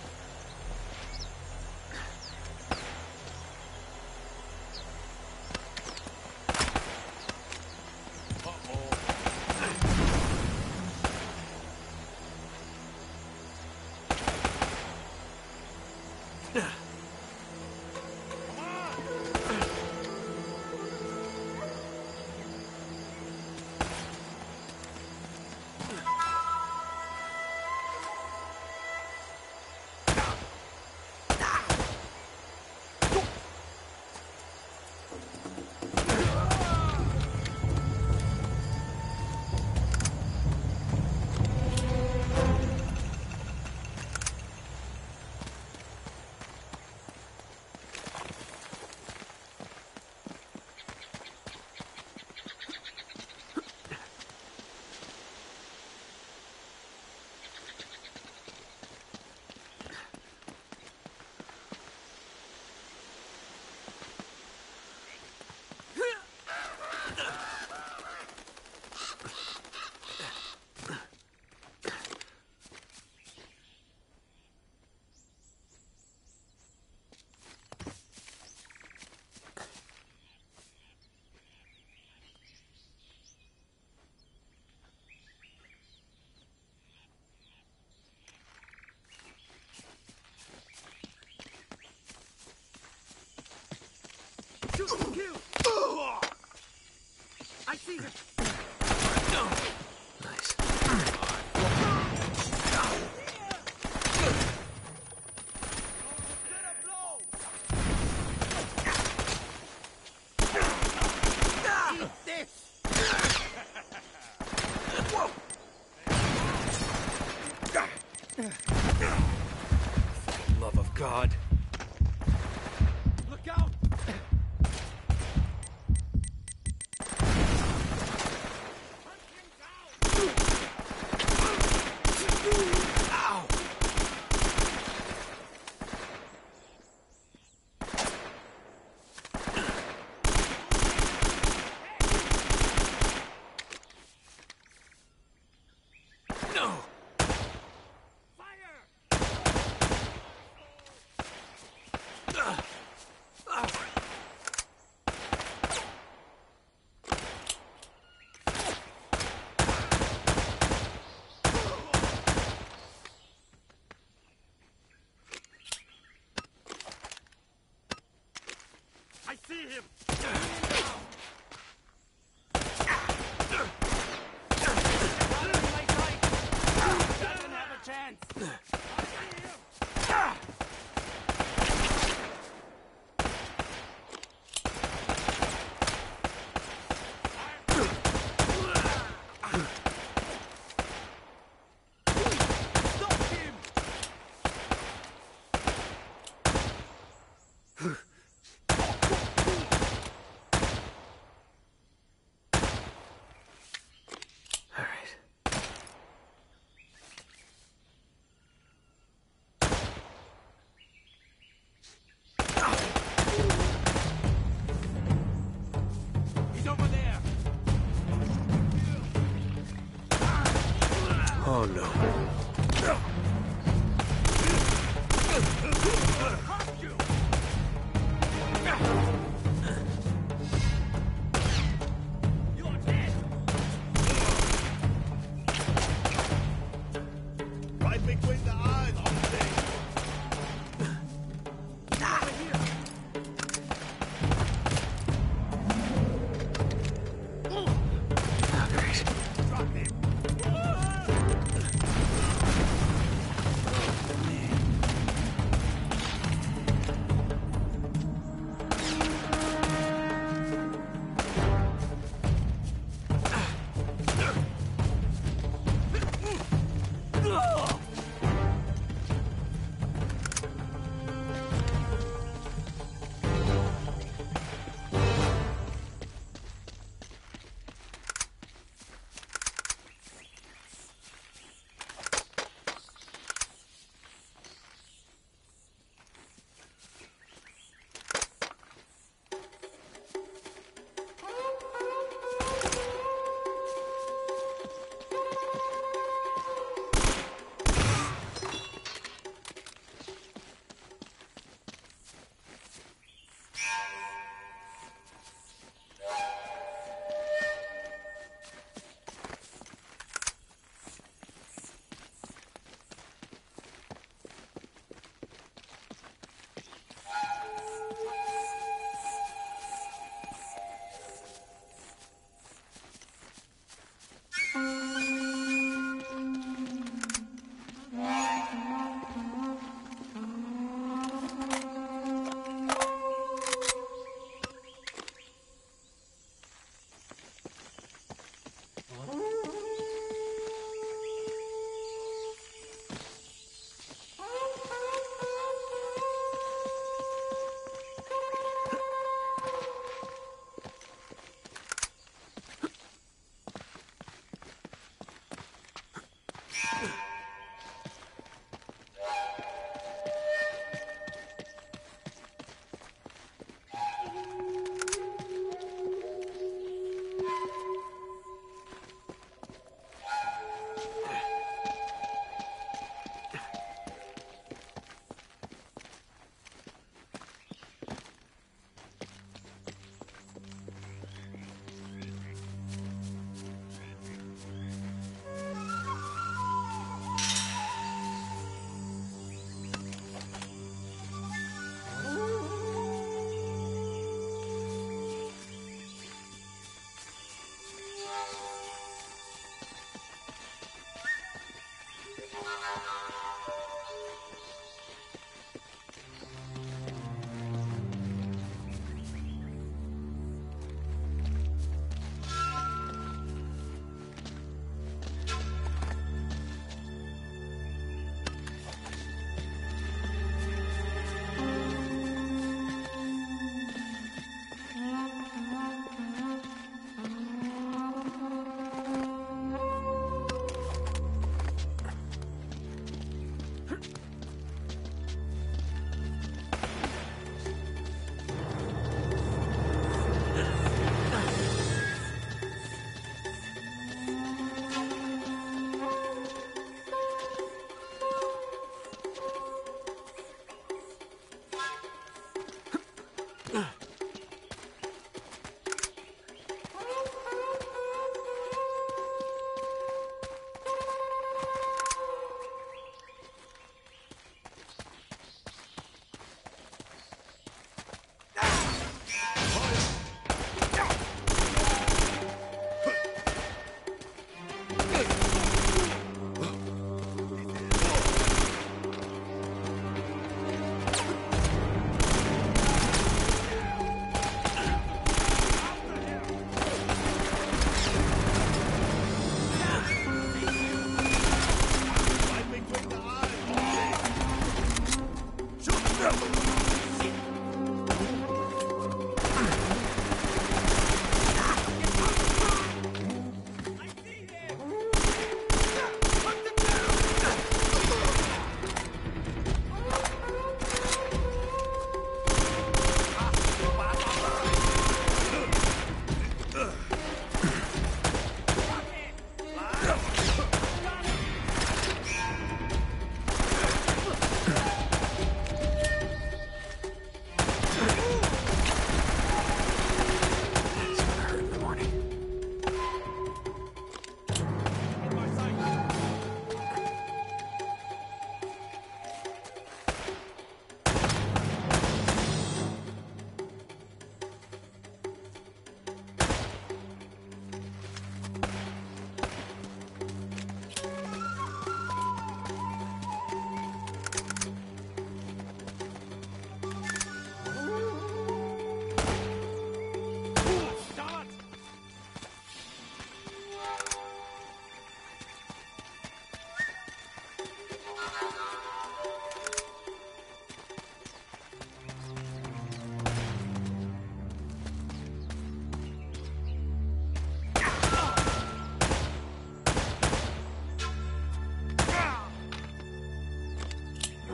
Speaker 4: Shoot! Kill! I see him!
Speaker 2: Nice.
Speaker 4: Eat this!
Speaker 2: Love of God.
Speaker 4: Look out!
Speaker 2: No!
Speaker 4: I see him! Doesn't have a chance! Stop him!
Speaker 8: Right between the eyes,
Speaker 2: Oh, great.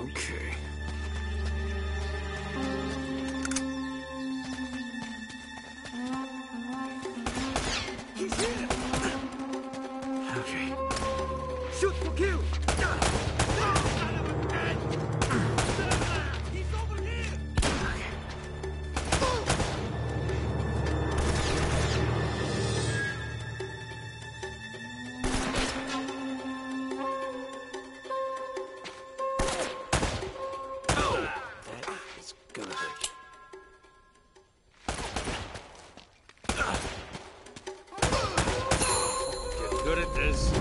Speaker 2: Okay.
Speaker 8: He's here!
Speaker 2: Okay.
Speaker 8: Shoot for kill! He's over here!
Speaker 2: It's gonna hurt. Get good at this.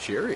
Speaker 2: cheery.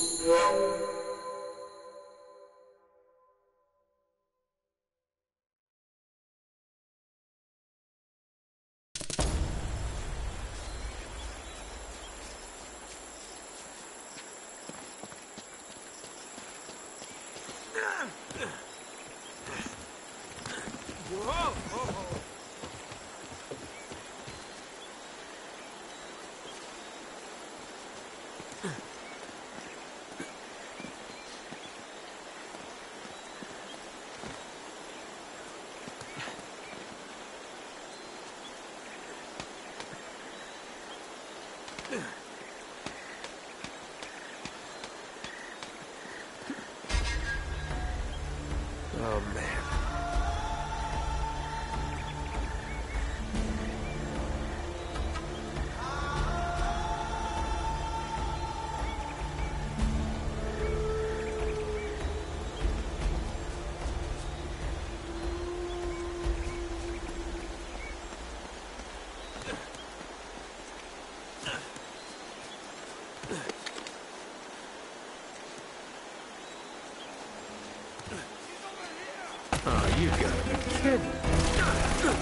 Speaker 2: Oh, man. Oh, you gotta be kidding.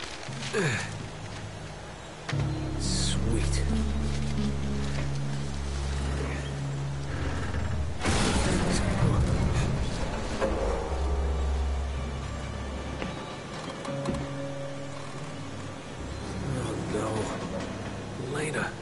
Speaker 4: Sweet.
Speaker 2: Elena.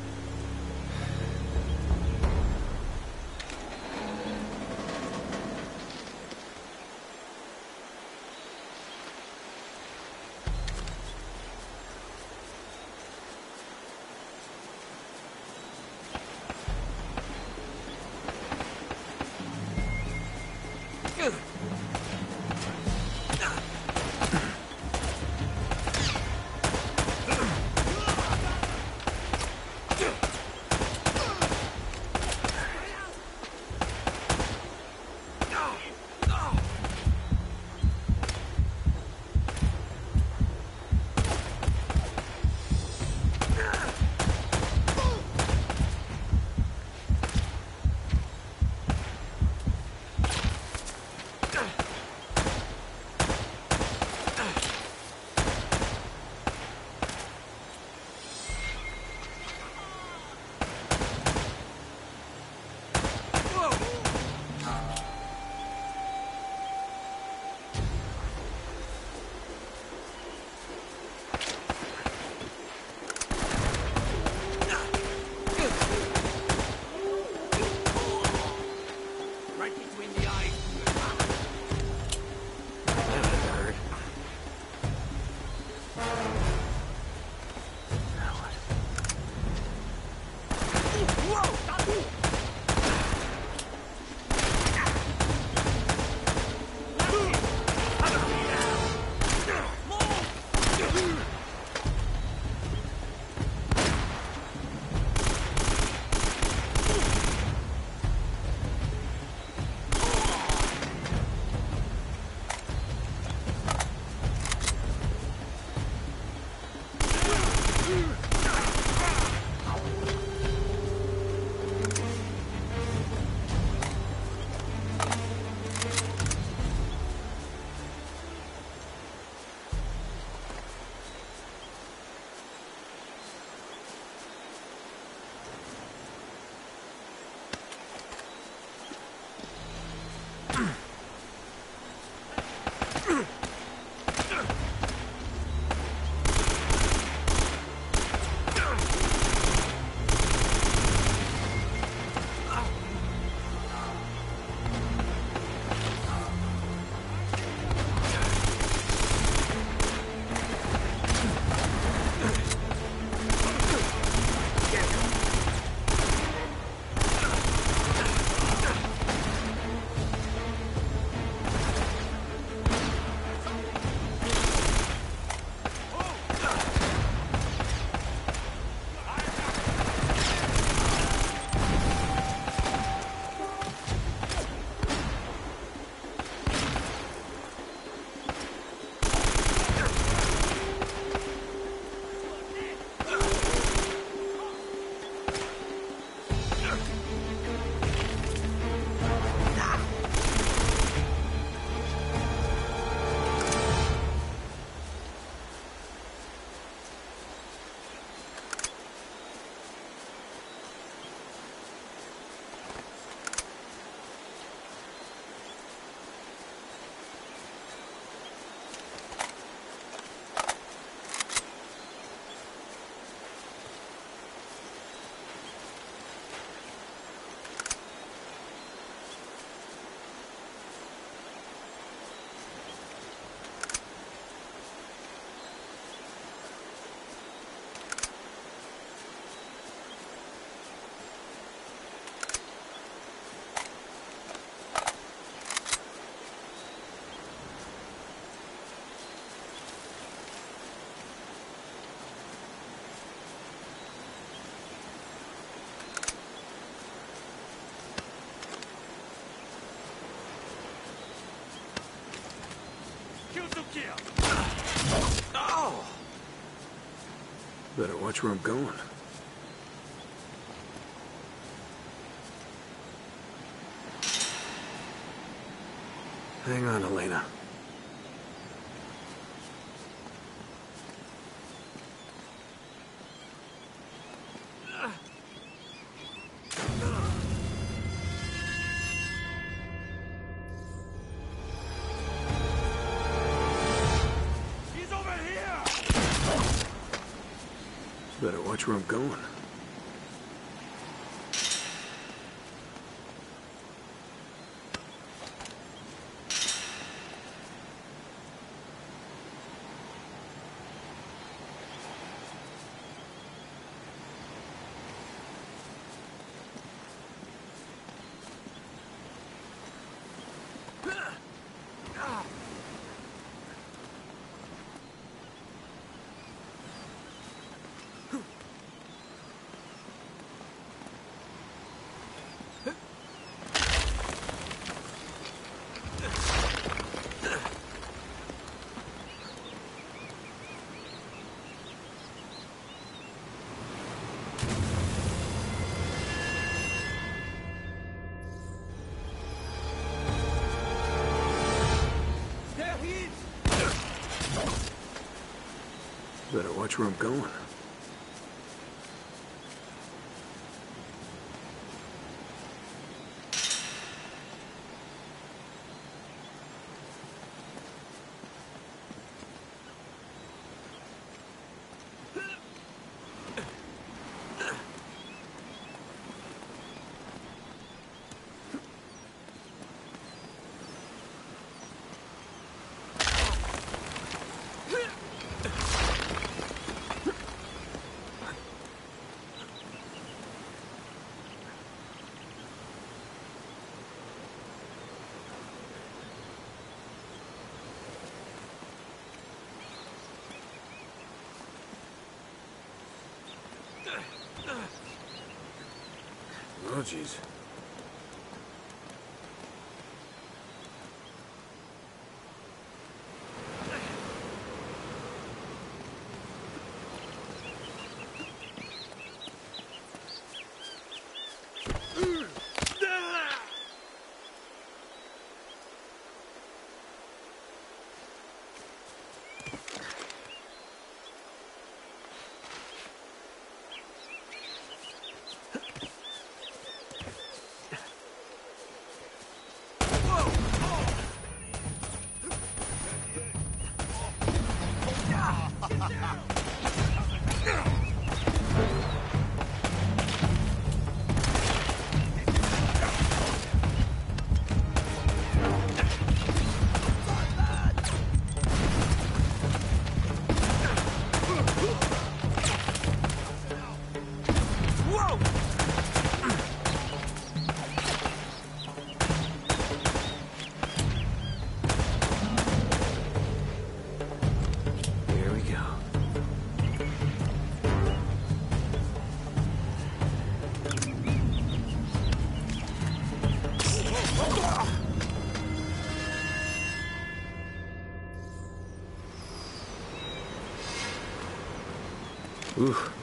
Speaker 2: Oh! Better watch where I'm going. Hang on, Elena. Better watch where I'm going.
Speaker 8: There he is!
Speaker 2: Better watch where I'm going. Oh, jeez. Here we go. Oof.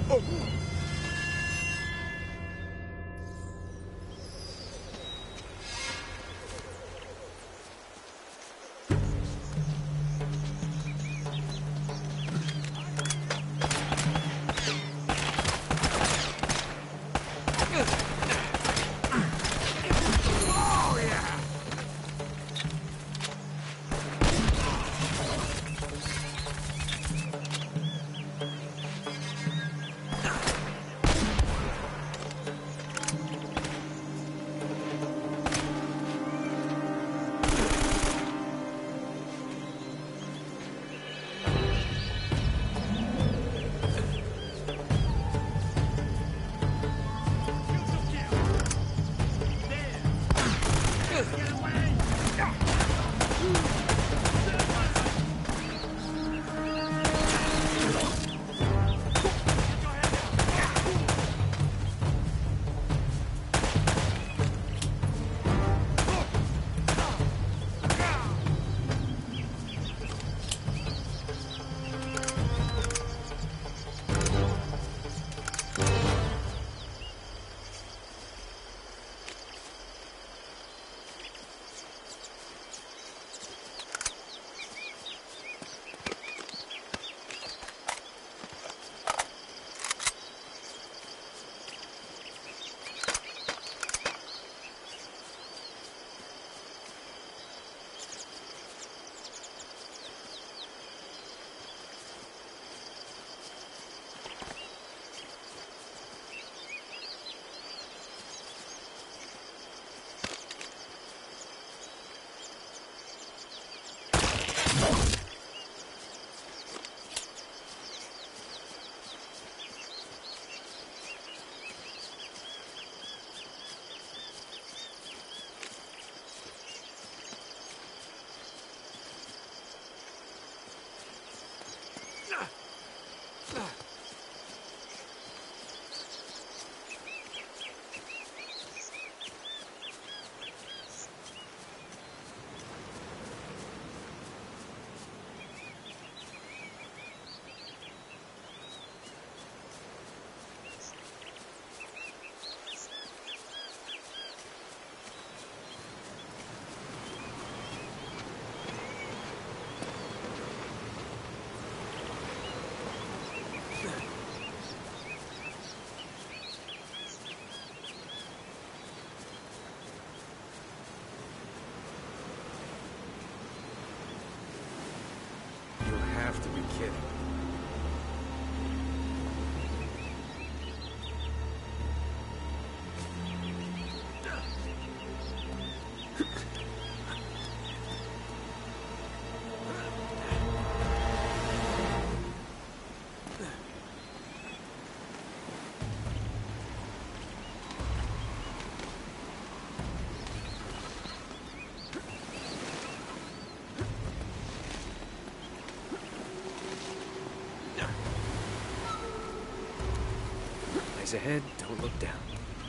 Speaker 2: Have to be kidding. Eyes ahead, don't look down.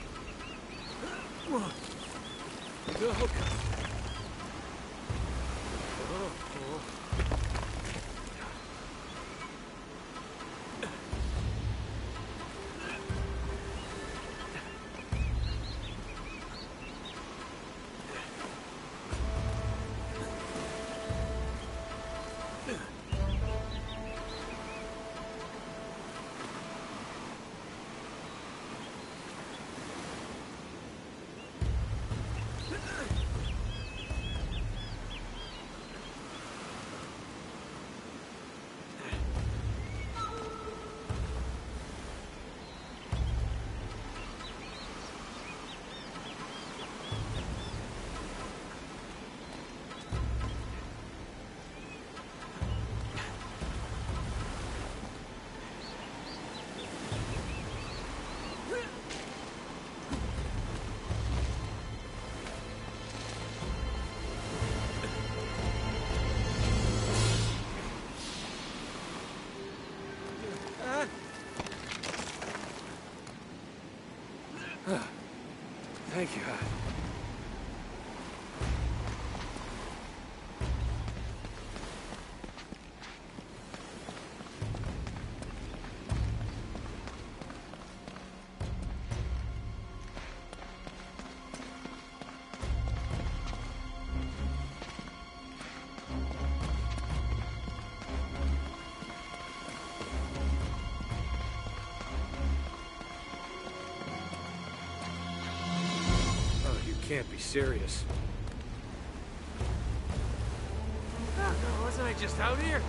Speaker 2: Thank you. can't be serious. Wasn't I just out here?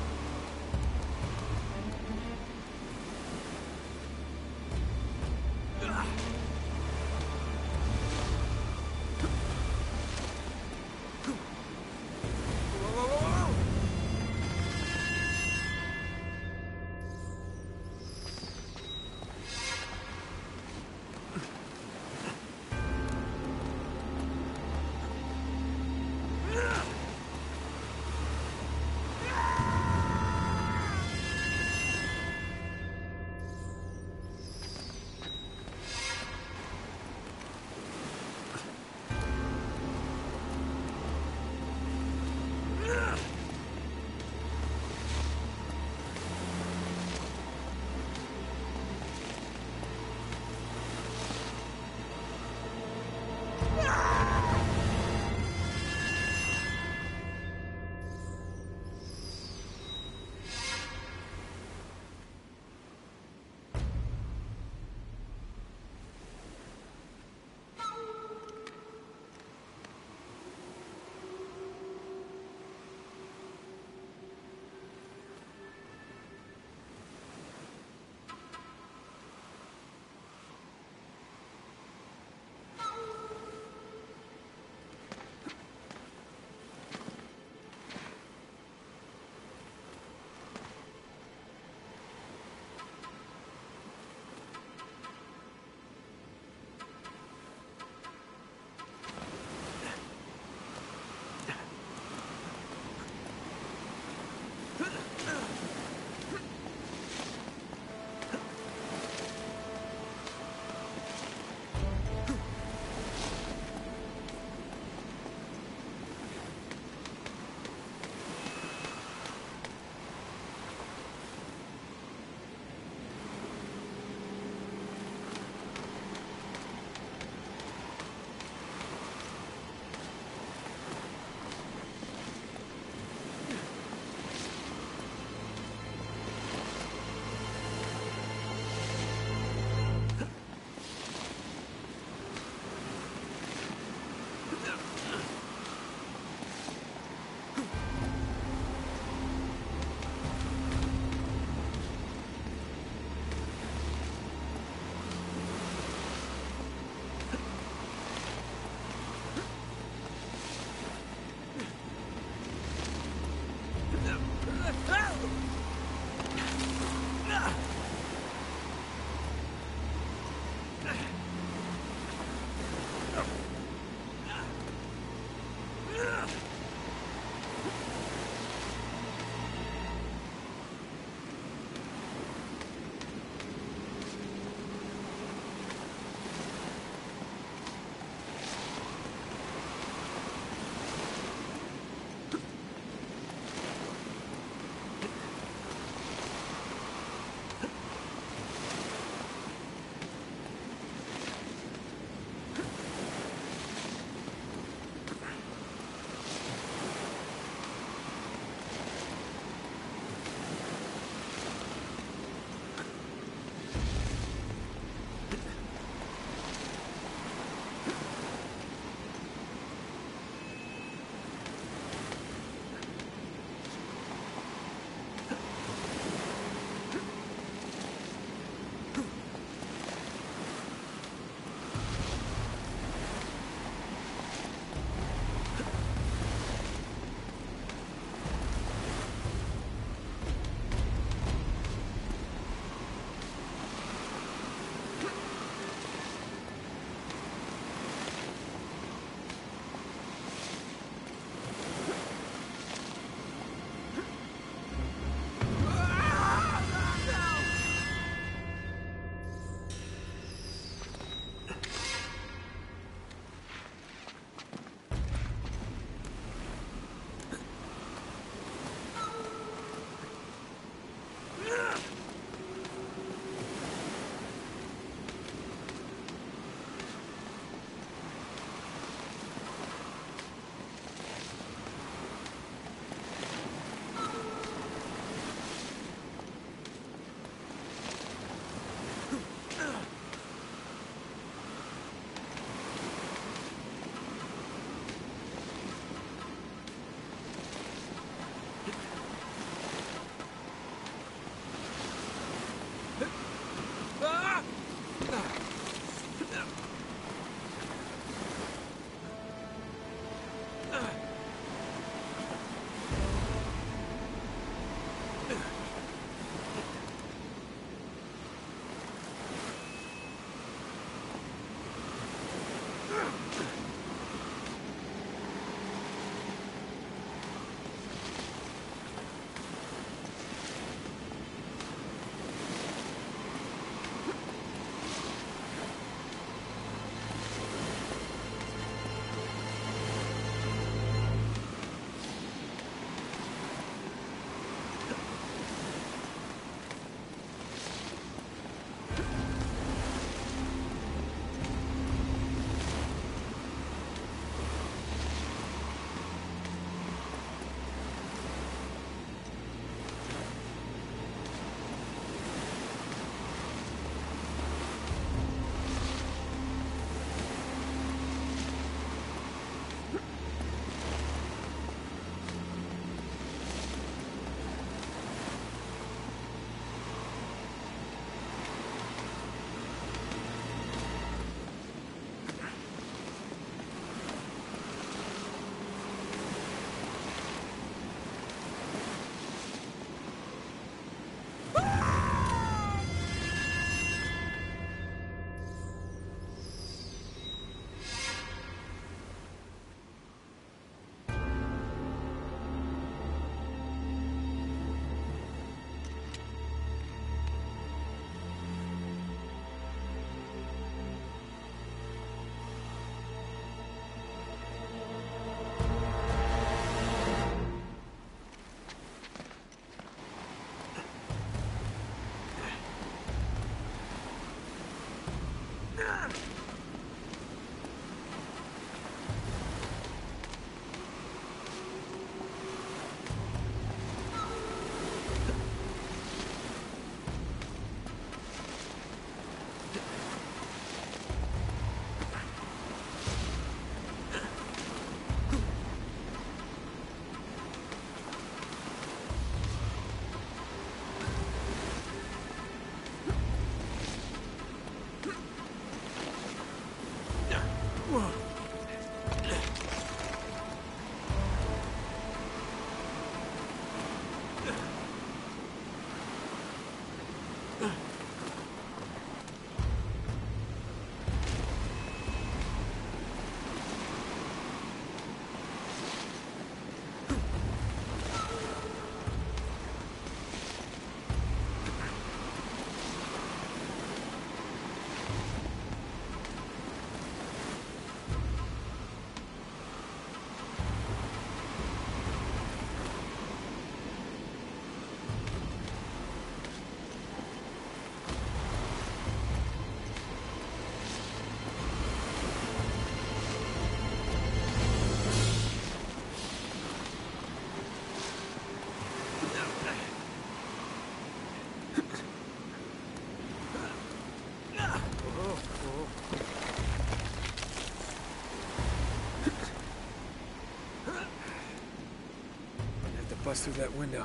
Speaker 2: bust through that window.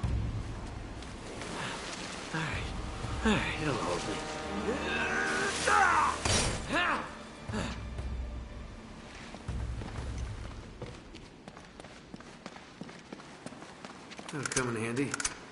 Speaker 2: Alright, it'll hold me. That'll come in handy.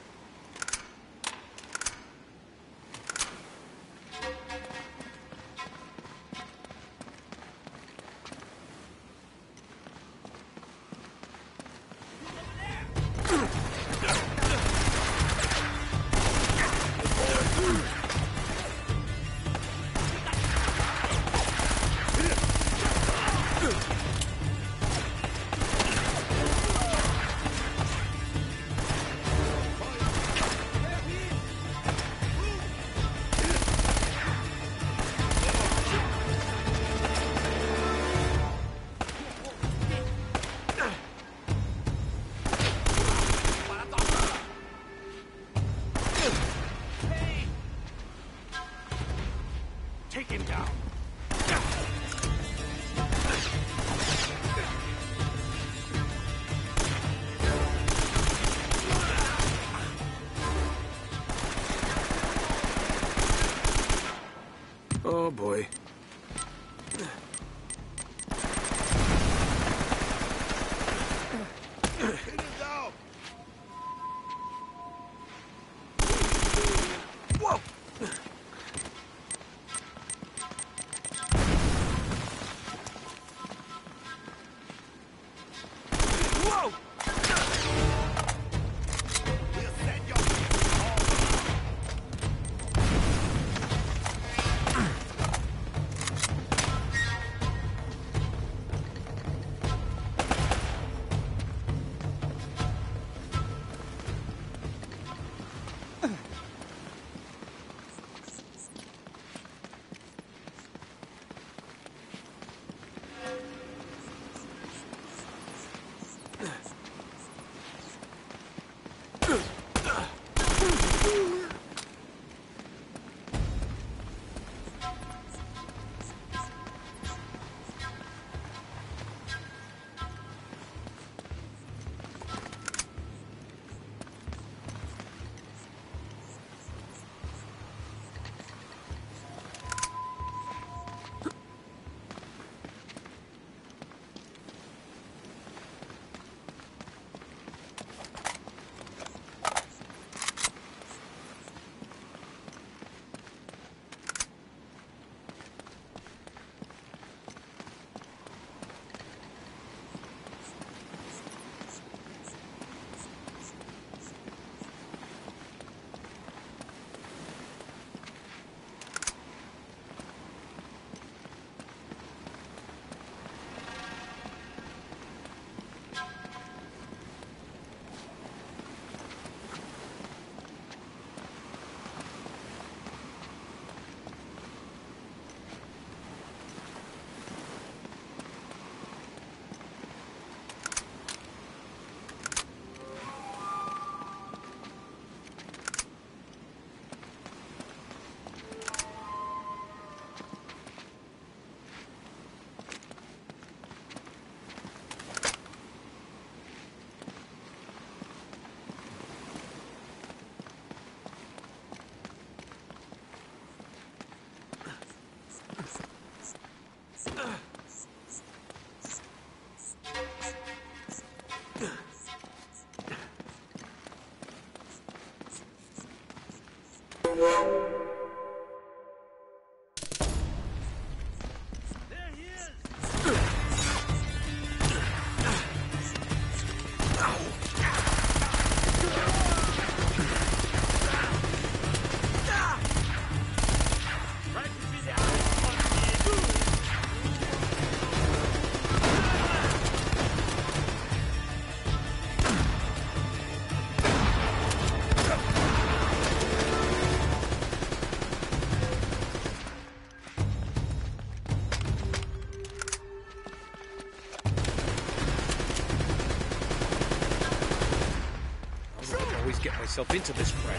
Speaker 8: Take him down.
Speaker 2: Oh boy.
Speaker 4: Get myself into this crap.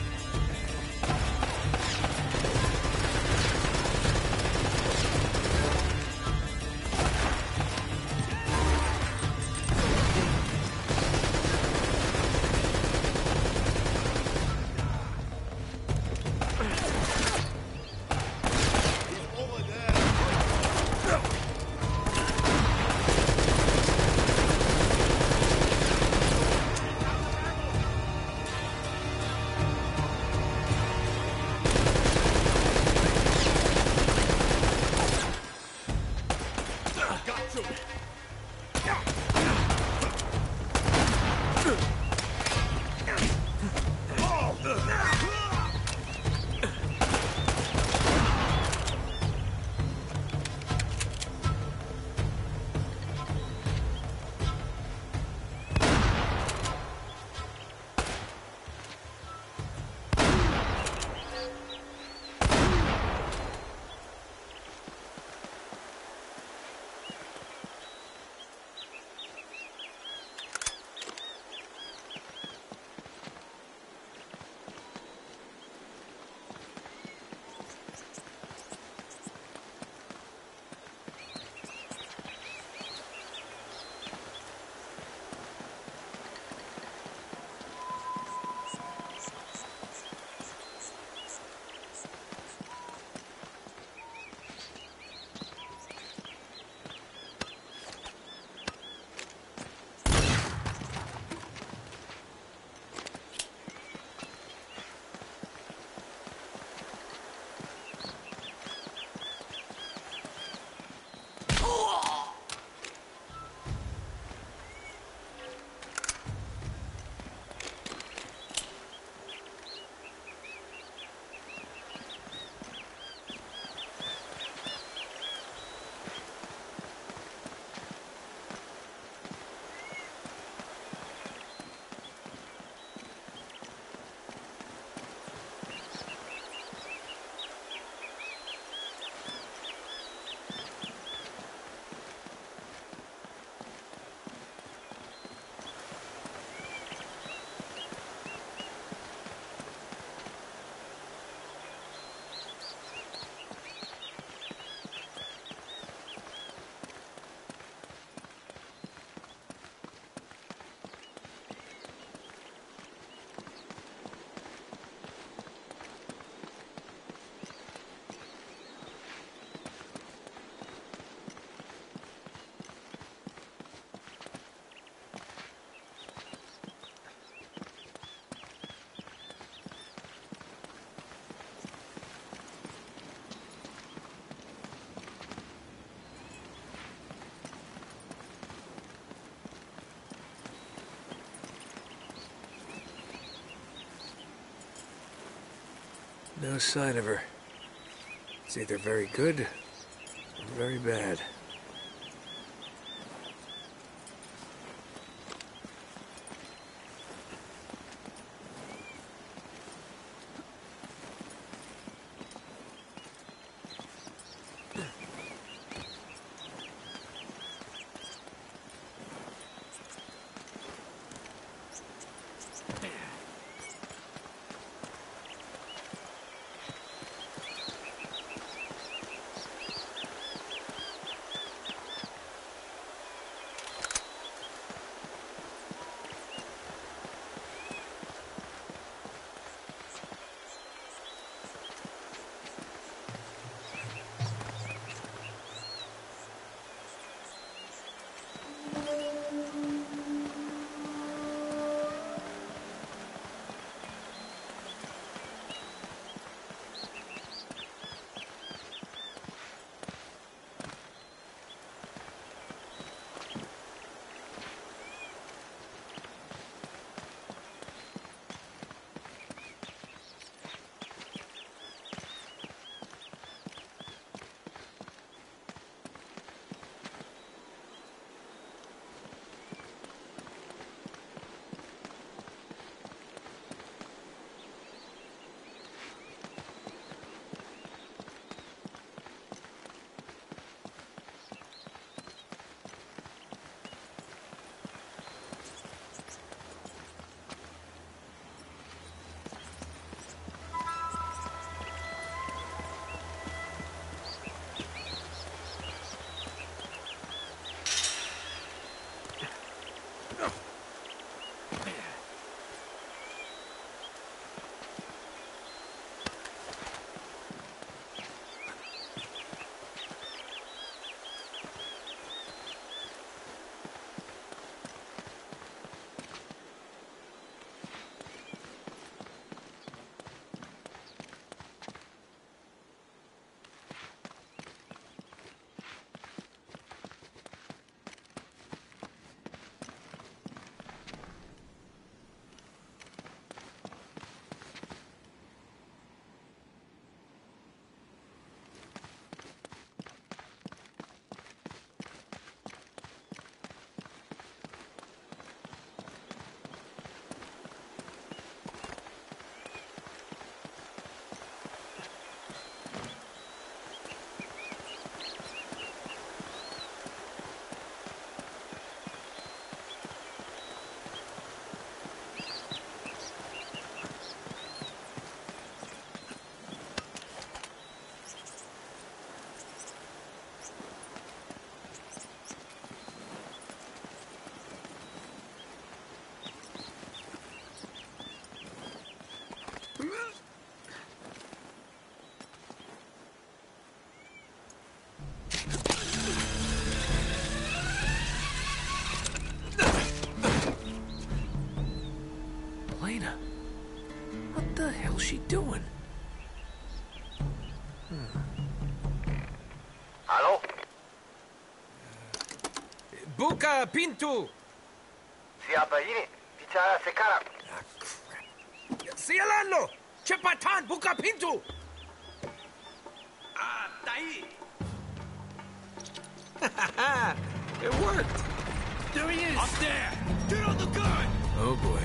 Speaker 2: No sign of her. It's either very good or very bad. What the hell's she doing?
Speaker 6: Hello?
Speaker 4: Buka Pintu!
Speaker 6: Siapa ini? Bicara sekarang.
Speaker 4: Ah, crap. Sialano! Cepatan, buka pintu!
Speaker 8: Ah, tai!
Speaker 2: It worked!
Speaker 8: There he is! Up there! Get on the gun!
Speaker 2: Oh boy.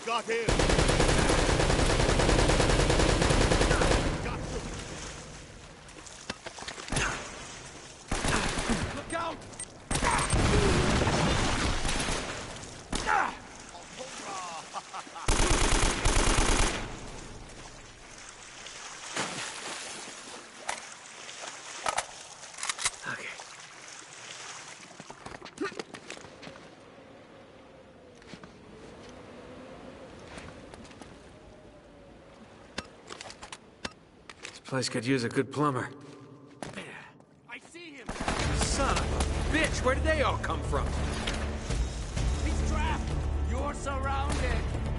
Speaker 8: Got him! Got him! Look out!
Speaker 2: Okay. This place could use a good plumber.
Speaker 8: I see him!
Speaker 4: Son of a bitch, where did they all come from?
Speaker 8: He's trapped! You're surrounded!